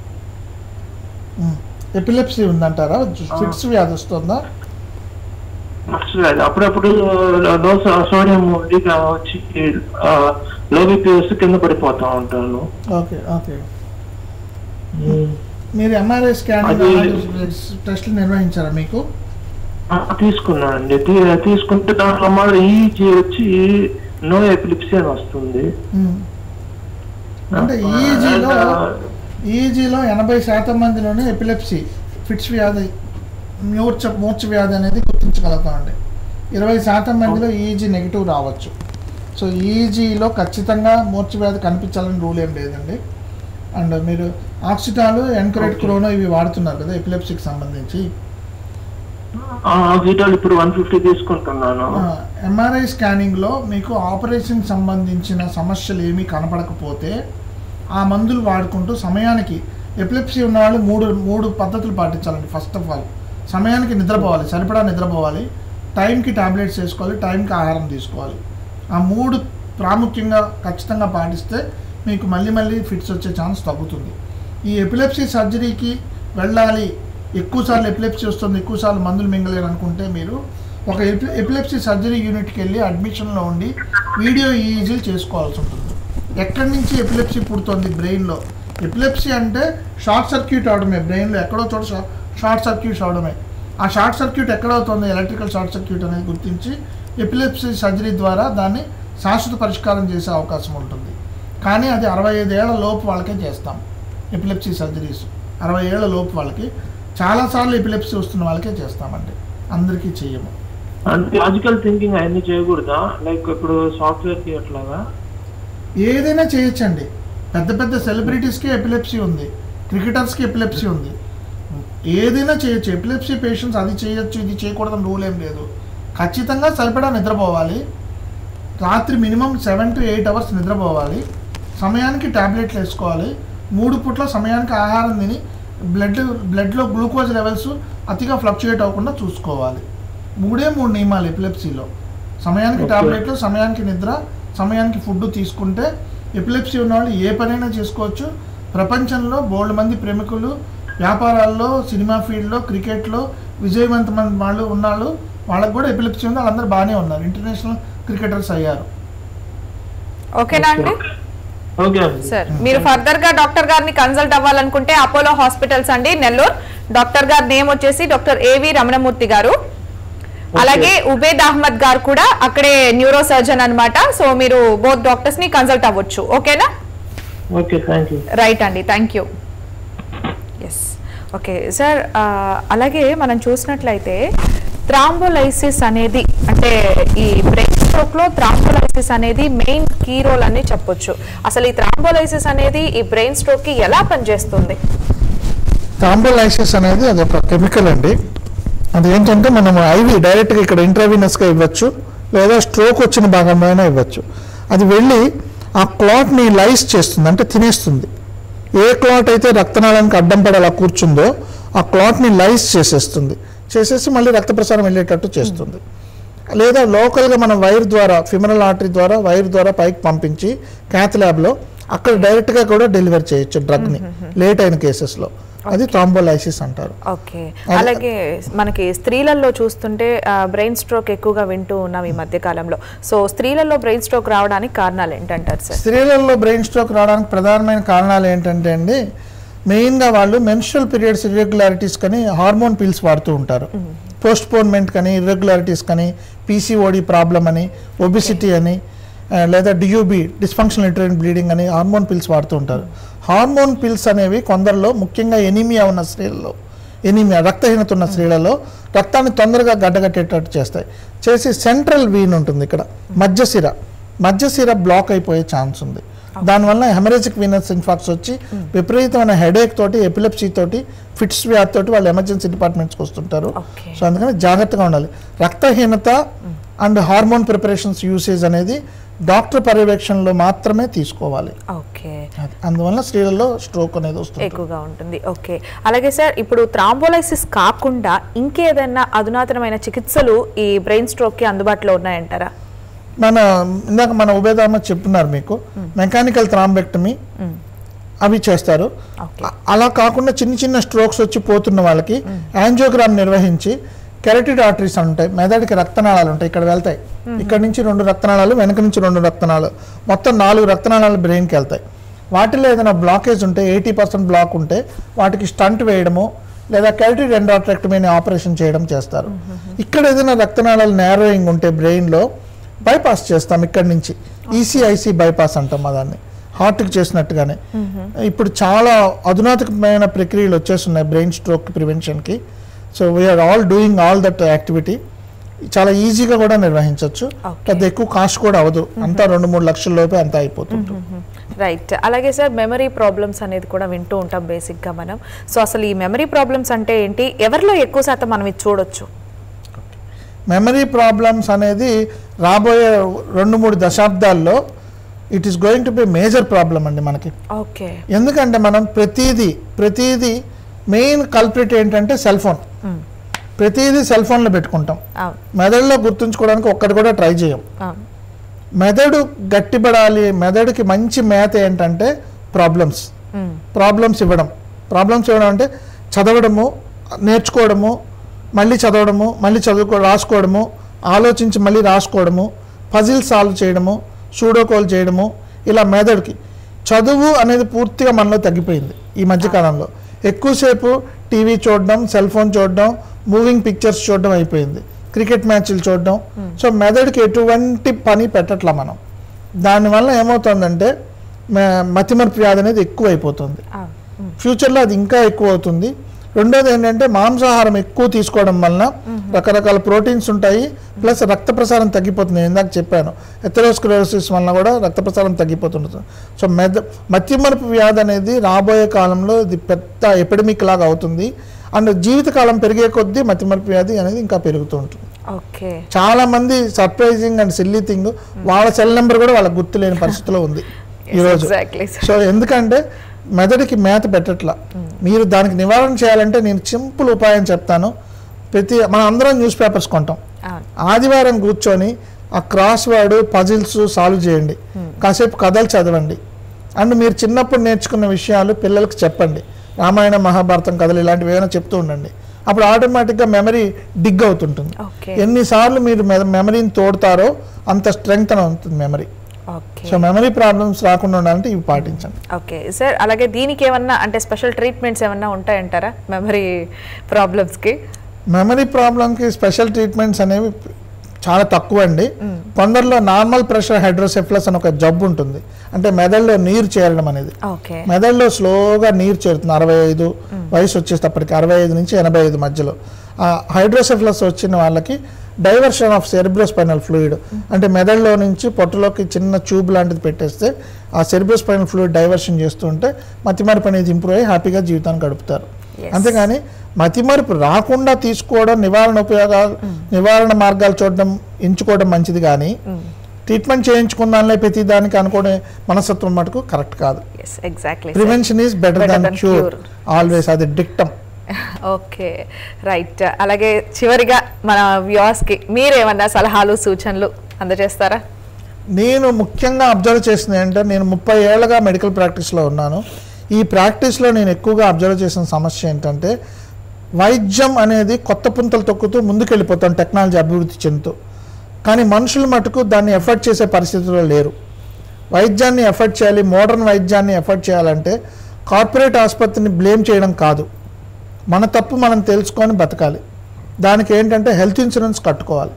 ఎపిలెప్సీ ఉందంటారా? ఫిట్స్ వ్యాధి వస్తుందా? అప్పుడప్పుడు లో సోడియం వచ్చి లో బీపీ వస్తే కింద పడిపోతా ఉంటాను. Okay okay. మీరు ఎంఆర్ఐ స్కానింగ్ టెస్ట్లు నిర్వహించారా? మీకు తీసుకున్నానండి. తీసుకుంటే దాంట్లో మాత్రం ఈజీ వచ్చి నో ఎపిలిప్సీ అని వస్తుంది. అంటే ఈజీలో 80% మందిలోనే ఎపిలెప్సీ, ఫిట్స్ వ్యాధి, మూర్ఛ వ్యాధి అనేది గుర్తించగలుగుతామండి. 20% మందిలో ఈజీ నెగిటివ్ రావచ్చు. సో ఈజీలో ఖచ్చితంగా మూర్ఛ వ్యాధి కనిపించాలని రూల్ ఏం లేదండి. అండ్ మీరు ఆక్సిటాలు, ఎన్కరెట్ క్రోనో ఇవి వాడుతున్నారు కదా ఎపిలెప్సీకి సంబంధించి? ఇప్పుడు 150 తీసుకుంటున్నాను. ఎంఆర్ఐ స్కానింగ్లో మీకు ఆపరేషన్ సంబంధించిన సమస్యలు ఏమీ కనపడకపోతే ఆ మందులు వాడుకుంటూ సమయానికి, ఎపిలెప్సీ ఉన్న వాళ్ళు మూడు పద్ధతులు పాటించాలండి. ఫస్ట్ ఆఫ్ ఆల్ సమయానికి నిద్రపోవాలి, సరిపడా నిద్రపోవాలి, టైంకి టాబ్లెట్స్ వేసుకోవాలి, టైంకి ఆహారం తీసుకోవాలి. ఆ 3 ప్రాముఖ్యంగా ఖచ్చితంగా పాటిస్తే మీకు మళ్ళీ ఫిట్స్ వచ్చే ఛాన్స్ తగ్గుతుంది. ఈ ఎపిలెప్సీ సర్జరీకి వెళ్ళాలి, ఎక్కువసార్లు ఎపిలెప్సీ వస్తుంది, ఎక్కువసార్లు మందులు మింగలేరు అనుకుంటే మీరు ఒక ఎపిలెప్సీ సర్జరీ యూనిట్కి వెళ్ళి అడ్మిషన్లో ఉండి వీడియో ఈజీలు చేసుకోవాల్సి ఉంటుంది. ఎక్కడి నుంచి ఎపిలెప్సీ పుడుతుంది బ్రెయిన్లో? ఎపిలెప్సీ అంటే షార్ట్ సర్క్యూట్ అవడమే, బ్రెయిన్లో ఎక్కడో చోట షార్ట్ సర్క్యూట్ అవడమే. ఆ షార్ట్ సర్క్యూట్ ఎక్కడవుతుంది, ఎలక్ట్రికల్ షార్ట్ సర్క్యూట్ అనేది గుర్తించి ఎపిలెప్సీ సర్జరీ ద్వారా దాన్ని శాశ్వత పరిష్కారం చేసే అవకాశం ఉంటుంది. కానీ అది 65 ఏళ్ల లోపు వాళ్ళకే చేస్తాం ఎపిలెప్సీ సర్జరీస్. 60 ఏళ్ల లోపు వాళ్ళకి, చాలాసార్లు ఎపిలెప్సీ వస్తున్న వాళ్ళకే చేస్తామండి, అందరికీ చెయ్యము. లాజికల్ థింకింగ్ అవన్నీ చేయకూడదా? లైక్ ఇప్పుడు సాఫ్ట్వేర్కి అట్లాగా ఏదైనా చేయొచ్చండి. పెద్ద పెద్ద సెలబ్రిటీస్కి ఎపిలెప్సీ ఉంది, క్రికెటర్స్కి ఎపిలెప్సీ ఉంది. ఏదైనా చేయొచ్చు. ఎపిలెప్సీ పేషెంట్స్ అది చేయొచ్చు ఇది చేయకూడదని రూల్ ఏం లేదు. ఖచ్చితంగా సరిపడా నిద్రపోవాలి. రాత్రి మినిమం 7 to 8 hours నిద్రపోవాలి. సమయానికి ట్యాబ్లెట్లు వేసుకోవాలి. 3 పూట్ల సమయానికి ఆహారం తిని బ్లడ్లో గ్లూకోజ్ లెవెల్స్ అతిగా ఫ్లక్చుయేట్ అవ్వకుండా చూసుకోవాలి. 3 నియమాలు ఎపిలెప్సీలో. సమయానికి ట్యాబ్లెట్లు, సమయానికి నిద్ర, సమయానికి ఫుడ్ తీసుకుంటే ఎపిలెప్సీ ఉన్నవాళ్ళు ఏ పనైనా చేసుకోవచ్చు. ప్రపంచంలో బోల్డ్ మంది ప్రముఖులు వ్యాపారాల్లో, సినిమా ఫీల్డ్లో, క్రికెట్లో విజయవంతమైన వాళ్ళు ఉన్నాళ్ళు. వాళ్ళకు కూడా ఎపిలెప్సీ ఉంది. వాళ్ళందరూ బాగానే ఉన్నారు, ఇంటర్నేషనల్ క్రికెటర్స్ అయ్యారు. ఓకేనా అండి? ఓకే సార్, మీరు ఫర్దర్ గా డాక్టర్ గారిని కన్సల్ట్ అవ్వాలనుకుంటే అపోలో హాస్పిటల్స్ అండి, నెల్లూరు. డాక్టర్ గారి నేమ్ వచ్చేసి డాక్టర్ ఏవి రమణమూర్తి గారు. అలాగే ఉబేద్ అహ్మద్ గారు కూడా అక్కడే న్యూరో సర్జన్ అన్నమాట. సో మీరు బోత్ డాక్టర్స్ ని కన్సల్ట్ అవ్వచ్చు. ఓకేనా? Okay, thank you. రైట్ అండి, thank you. Yes, okay sir. అలాగే మనం చూసినట్లయితే థ్రాంబోలైసిస్ అనేది, అంటే ఈ బ్రెయిన్ స్ట్రోక్ లో థ్రాంబోలైసిస్ అనేది మెయిన్ కీ రోల్ అని చెప్పొచ్చు. అసలు ఈ థ్రాంబోలైసిస్ అనేది ఈ బ్రెయిన్ స్ట్రోక్ కి ఎలా పనిచేస్తుంది? థ్రాంబోలైసిస్ అనేది అది ఒక కెమికల్ అండి. అది ఏంటంటే మనం ఐవి డైరెక్ట్గా ఇక్కడ ఇంట్రావీనస్గా ఇవ్వచ్చు, లేదా స్ట్రోక్ వచ్చిన భాగంలోనే ఇవ్వచ్చు. అది వెళ్ళి ఆ క్లాట్ని లైస్ చేస్తుంది, అంటే తినేస్తుంది. ఏ క్లాట్ అయితే రక్తనాళానికి అడ్డం పడేలా కూర్చుందో ఆ క్లాట్ని లైస్ చేసేసి మళ్ళీ రక్త ప్రసారం వెళ్ళేటట్టు చేస్తుంది. లేదా లోకల్గా మనం వైర్ ద్వారా, ఫిమరల్ ఆర్టరీ ద్వారా వైర్ ద్వారా పైకి పంపించి క్యాత్ ల్యాబ్లో అక్కడ డైరెక్ట్గా కూడా డెలివర్ చేయొచ్చు డ్రగ్ని లేట్ అయిన కేసెస్లో. అది థ్రాంబోలైసిస్ అంటారు. ఓకే. అలాగే మనకి స్త్రీలలో చూస్తుంటే బ్రెయిన్ స్ట్రోక్ ఎక్కువగా వింటూ ఉన్నాం ఈ మధ్య కాలంలో. సో స్త్రీలలో బ్రెయిన్ స్ట్రోక్ రావడానికి కారణాలు ఏంటంటారు సార్? స్త్రీలలో బ్రెయిన్ స్ట్రోక్ రావడానికి ప్రధానమైన కారణాలు ఏంటంటే అండి, మెయిన్గా వాళ్ళు మెన్స్ట్రువల్ పీరియడ్స్ ఇర్రెగ్యులారిటీస్ కానీ హార్మోన్ పిల్స్ వాడుతూ ఉంటారు. పోస్ట్పోన్మెంట్ కానీ, ఇర్రెగ్యులారిటీస్ కానీ, పీసీఓడి ప్రాబ్లం అని, ఒబిసిటీ అని, లేదా డియూబీ డిస్ఫంక్షనల్ యూటరైన్ బ్లీడింగ్ అని హార్మోన్ పిల్స్ వాడుతూ ఉంటారు. హార్మోన్ పిల్స్ అనేవి కొందరిలో, ముఖ్యంగా ఎనీమియా ఉన్న స్త్రీలలో, రక్తహీనత ఉన్న స్త్రీలలో రక్తాన్ని తొందరగా గడ్డగట్టేటట్టు చేసి సెంట్రల్ వీన్ ఉంటుంది ఇక్కడ, మధ్యశిర బ్లాక్ అయిపోయే ఛాన్స్ ఉంది. దానివల్ల హెమరేజిక్ వీనస్ ఇన్ఫాక్ట్స్ వచ్చి విపరీతమైన హెడేక్ తోటి, ఎపిలెప్సీ తోటి, ఫిట్స్ వ్యాధి తోటి వాళ్ళు ఎమర్జెన్సీ డిపార్ట్మెంట్స్కి వస్తుంటారు. సో అందుకని జాగ్రత్తగా ఉండాలి. రక్తహీనత అండ్ హార్మోన్ ప్రిపరేషన్స్ యూసేజ్ అనేది డాక్టర్ పర్యవేక్షణలో మాత్రమే తీసుకోవాలి. ఓకే. అందువల్ల స్త్రీలలో స్ట్రోక్ అనేది వస్తుంది, ఎక్కువగా ఉంటుంది. ఓకే. అలాగే సార్, ఇప్పుడు థ్రాంబోలైసిస్ కాకుండా ఇంకేదైనా అధునాతనమైన చికిత్సలు ఈ బ్రెయిన్ స్ట్రోక్ కి అందుబాటులో ఉన్నాయంటారా? ఇందాక మన ఉబేద్ అహ్మద్ చెప్తున్నారు మీకు, మెకానికల్ థ్రాంబెక్టమీ అవి చేస్తారు. అలా కాకుండా చిన్న స్ట్రోక్స్ వచ్చి పోతున్న వాళ్ళకి యాంజియోగ్రామ్ నిర్వహించి కెరటిడ్ ఆర్టరీస్ ఉంటాయి, మెదడుకి రక్తనాళాలు ఉంటాయి, ఇక్కడ వెళ్తాయి. ఇక్కడ నుంచి 2 రక్తనాళాలు, వెనక నుంచి 2 రక్తనాళాలు, మొత్తం 4 రక్తనాళాలు బ్రెయిన్కి వెళ్తాయి. వాటిలో ఏదైనా బ్లాకేజ్ ఉంటే, 80% బ్లాక్ ఉంటే వాటికి స్టంట్ వేయడము, లేదా కెరటిడ్ ఎండాట్రెక్టమీ అనే ఆపరేషన్ చేయడం చేస్తారు. ఇక్కడ ఏదైనా రక్తనాళాలు నేరోయింగ్ ఉంటే బ్రెయిన్లో బైపాస్ చేస్తాం. ఇక్కడి నుంచి ఈసీఐసి బైపాస్ అంటాం దాన్ని, హార్ట్కి చేసినట్టుగానే. ఇప్పుడు చాలా అధునాతనమైన ప్రక్రియలు వచ్చేస్తున్నాయి బ్రెయిన్ స్ట్రోక్ ప్రివెన్షన్కి. So we are all doing all that activity. చాలా ఈజీగా కూడా నిర్వహించవచ్చు, పెద్ద ఎక్కువ కాస్ట్ కూడా అవ్వదు, అంతా 2-3 లక్షల లోపే అంతా అయిపోతుంది. రైట్. అలాగే సార్, మెమరీ ప్రాబ్లమ్స్ అనేది కూడా వింటూ ఉంటాం బేసిక్గా మనం. సో అసలు ఈ మెమరీ ప్రాబ్లమ్స్ అంటే ఏంటి, ఎవరిలో ఎక్కువ శాతం మనం ఇది చూడొచ్చు? మెమరీ ప్రాబ్లమ్స్ అనేది రాబోయే 2-3 దశాబ్దాల్లో it is going to be major problem అండి మనకి. ఓకే. ఎందుకంటే మనం ప్రతిదీ మెయిన్ కల్ప్రిట్ ఏంటంటే సెల్ ఫోన్. ప్రతిదీ సెల్ ఫోన్లో పెట్టుకుంటాం. మెదడులో గుర్తుంచుకోవడానికి ఒక్కటి కూడా ట్రై చేయం. మెదడు గట్టిపడాలి, మెదడుకి మంచి మేత ఏంటంటే ప్రాబ్లమ్స్ ఇవ్వడం అంటే చదవడము, నేర్చుకోవడము, మళ్ళీ చదవడము, మళ్ళీ రాసుకోవడము, ఆలోచించి మళ్ళీ రాసుకోవడము, పజిల్ సాల్వ్ చేయడము, సూడోకోల్ చేయడము. ఇలా మెదడుకి చదువు అనేది పూర్తిగా మనలో తగ్గిపోయింది ఈ మధ్యకాలంలో. ఎక్కువసేపు టీవీ చూడడం, సెల్ ఫోన్ చూడడం, మూవింగ్ పిక్చర్స్ చూడడం అయిపోయింది, క్రికెట్ మ్యాచ్లు చూడడం. సో మెదడుకి ఎటువంటి పని పెట్టట్లా మనం. దానివల్ల ఏమవుతుందంటే మతిమరుపు వ్యాధి అనేది ఎక్కువ అయిపోతుంది. ఫ్యూచర్లో అది ఇంకా ఎక్కువ అవుతుంది. రెండోది ఏంటంటే మాంసాహారం ఎక్కువ తీసుకోవడం వలన రకరకాల ప్రోటీన్స్ ఉంటాయి, ప్లస్ రక్త ప్రసారం తగ్గిపోతుంది. ఇందాక చెప్పాను ఎథెరోస్క్లెరోసిస్ వలన కూడా రక్త ప్రసారం తగ్గిపోతుంటుంది. సో మతిమరుపు వ్యాధి అనేది రాబోయే కాలంలో ఇది పెద్ద ఎపిడమిక్ లాగా అవుతుంది. అండ్ జీవితకాలం పెరిగే కొద్దీ మతిమరుపు వ్యాధి అనేది ఇంకా పెరుగుతూ ఉంటుంది. చాలా మంది సర్ప్రైజింగ్ అండ్ సిల్లీ థింగ్, వాళ్ళ సెల్ నెంబర్ కూడా వాళ్ళకి గుర్తులేని పరిస్థితిలో ఉంది ఈరోజు. సో ఎందుకంటే మెదడుకి మేత పెట్టట్లా. మీరు దానికి నివారణ చేయాలంటే నేను సింపుల్ ఉపాయం చెప్తాను. మనం అందరం న్యూస్ పేపర్స్ కొంటాం. ఆదివారం కూర్చొని ఆ క్రాస్ వర్డ్ పజిల్స్ సాల్వ్ చేయండి, కాసేపు కథలు చదవండి. అండ్ మీరు చిన్నప్పుడు నేర్చుకున్న విషయాలు పిల్లలకి చెప్పండి. రామాయణ మహాభారతం కథలు ఇలాంటివి ఏమైనా చెప్తూ ఉండండి. అప్పుడు ఆటోమేటిక్గా మెమరీ డిగ్ అవుతుంటుంది. ఎన్నిసార్లు మీరు మెమరీని తోడతారో అంత స్ట్రెంగ్త్ అవుతుంది మెమరీ. సో మెమరీ ప్రాబ్లమ్స్ రాకుండా ఉండాలంటే ఇవి పాటించండి. ఓకే సార్, అలాగే దీనికి ఏమన్నా అంటే స్పెషల్ ట్రీట్మెంట్స్ ఏమన్నా ఉంటాయంటారా మెమరీ ప్రాబ్లమ్స్కి? మెమరీ ప్రాబ్లంకి స్పెషల్ ట్రీట్మెంట్స్ అనేవి చాలా తక్కువ అండి. కొందరిలో నార్మల్ ప్రెషర్ హైడ్రోసెఫలస్ అని ఒక జబ్బు ఉంటుంది, అంటే మెదడులో నీరు చేరడం అనేది. మెదడులో స్లోగా నీరు చేరుతుంది 65 వయసు వచ్చేటప్పటికి, 65 నుంచి 85 మధ్యలో. ఆ హైడ్రోసెఫలస్ వచ్చిన వాళ్ళకి డైవర్షన్ ఆఫ్ సెరిబ్రోస్పైనల్ ఫ్లూయిడ్, అంటే మెదడులో నుంచి పొట్టలోకి చిన్న ట్యూబ్ లాంటిది పెట్టేస్తే ఆ సెరిబ్రోస్పైనల్ ఫ్లూయిడ్ డైవర్షన్ చేస్తూ ఉంటే మతిమరుపు అనేది ఇంప్రూవ్ అయ్యి హ్యాపీగా జీవితాన్ని గడుపుతారు. అంతేగాని మతిమరుపు రాకుండా తీసుకోవడం, నివారణ మార్గాలు చూడడం, ఎంచుకోవడం మంచిది. కానీ ట్రీట్మెంట్ చేయించుకుందాంలే ప్రతి దానికి అనుకునే మనస్తత్వం మటుకు కరెక్ట్ కాదు. Prevention is better than cure always, అది డిక్టమ్. Okay right. అలాగే చివరిగా మన వ్యూవర్స్కి మీరేమన్నా సలహాలు సూచనలు అందజేస్తారా? నేను ముఖ్యంగా అబ్జర్వ్ చేసింది ఏంటంటే, నేను 30 ఏళ్ళగా మెడికల్ ప్రాక్టీస్లో ఉన్నాను. ఈ ప్రాక్టీస్లో నేను ఎక్కువగా అబ్జర్వ్ చేసిన సమస్య ఏంటంటే, వైద్యం అనేది కొత్త పుంతలు తొక్కుతూ ముందుకెళ్ళిపోతాం టెక్నాలజీ అభివృద్ధి చెందుతూ, కానీ మనుషులు మటుకు దాన్ని ఎఫర్ట్ చేసే పరిస్థితుల్లో లేరు. వైద్యాన్ని ఎఫర్ట్ చేయాలి, మోడర్న్ వైద్యాన్ని ఎఫర్ట్ చేయాలంటే కార్పొరేట్ ఆసుపత్రిని బ్లేమ్ చేయడం కాదు, మన తప్పు మనం తెలుసుకొని బతకాలి. దానికి ఏంటంటే హెల్త్ ఇన్సూరెన్స్ కట్టుకోవాలి.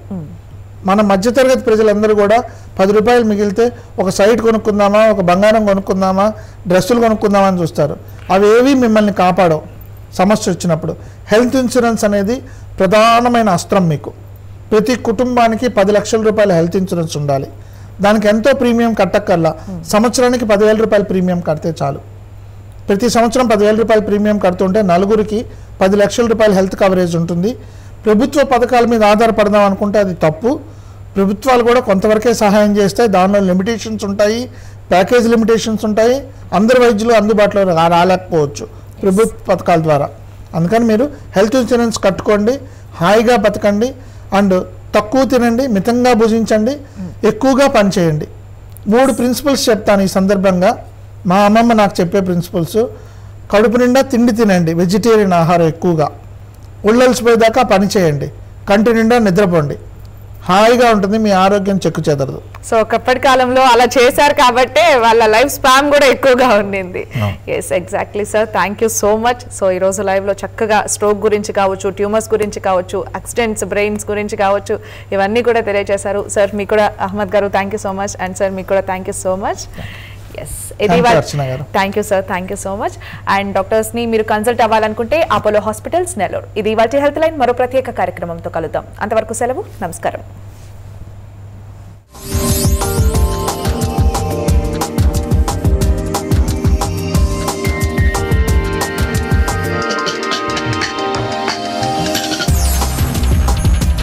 మన మధ్యతరగతి ప్రజలందరూ కూడా 10 రూపాయలు మిగిలితే ఒక సైట్ కొనుక్కుందామా, ఒక బంగారం కొనుక్కుందామా, డ్రెస్సులు కొనుక్కుందామా అని చూస్తారు. అవి ఏవి మిమ్మల్ని కాపాడవు సమస్య వచ్చినప్పుడు. హెల్త్ ఇన్సూరెన్స్ అనేది ప్రధానమైన అస్త్రం. మీకు ప్రతి కుటుంబానికి 10 లక్షల రూపాయల హెల్త్ ఇన్సూరెన్స్ ఉండాలి. దానికి ఎంతో ప్రీమియం కట్టక్కర్లా, సంవత్సరానికి 10,000 రూపాయల ప్రీమియం కడితే చాలు. ప్రతి సంవత్సరం 10,000 రూపాయల ప్రీమియం కడుతుంటే నలుగురికి 10 లక్షల రూపాయల హెల్త్ కవరేజ్ ఉంటుంది. ప్రభుత్వ పథకాల మీద ఆధారపడదాం అనుకుంటే అది తప్పు. ప్రభుత్వాలు కూడా కొంతవరకే సహాయం చేస్తాయి, దానిలో లిమిటేషన్స్ ఉంటాయి, ప్యాకేజ్ లిమిటేషన్స్ ఉంటాయి. అందరు వైద్యులు అందుబాటులో రాలేకపోవచ్చు ప్రభుత్వ పథకాల ద్వారా. అందుకని మీరు హెల్త్ ఇన్సూరెన్స్ కట్టుకోండి, హాయిగా బతకండి. అండ్ తక్కువ తినండి, మితంగా భుజించండి, ఎక్కువగా పనిచేయండి. 3 ప్రిన్సిపల్స్ చెప్తాను ఈ సందర్భంగా. మా అమ్మమ్మ నాకు చెప్పే ప్రిన్సిపల్స్: కడుపు నిండా తిండి తినండి, వెజిటేరియన్ ఆహారం ఎక్కువగా, ఉళ్ళలిసిపోయేదాకా పని చేయండి, కంటి నిండా నిద్రపోండి, హాయిగా ఉంటుంది, మీ ఆరోగ్యం చెక్కు చెదరదు. సో ఒకప్పటి కాలంలో అలా చేశారు కాబట్టి వాళ్ళ లైఫ్ స్పాన్ కూడా ఎక్కువగా ఉండింది. Yes exactly sir, thank you so much. So ఈరోజు లైవ్లో చక్కగా స్ట్రోక్ గురించి కావచ్చు, ట్యూమర్స్ గురించి కావచ్చు, యాక్సిడెంట్స్ బ్రెయిన్స్ గురించి కావచ్చు, ఇవన్నీ కూడా తెలియజేశారు. సార్ మీకు కూడా Ahmed garu thank you so much, and sir మీకు కూడా thank you so much. Yes thank you sir, thank you so much. And డాక్టర్స్ని మీరు కన్సల్ట్ అవ్వాలనుకుంటే అపోలో హాస్పిటల్స్ నెల్లూరు. ఇది ఇవాల్టి హెల్త్ లైన్. మరో ప్రత్యేక కార్యక్రమంతో కలుద్దాం. అంతవరకు సెలవు, నమస్కారం.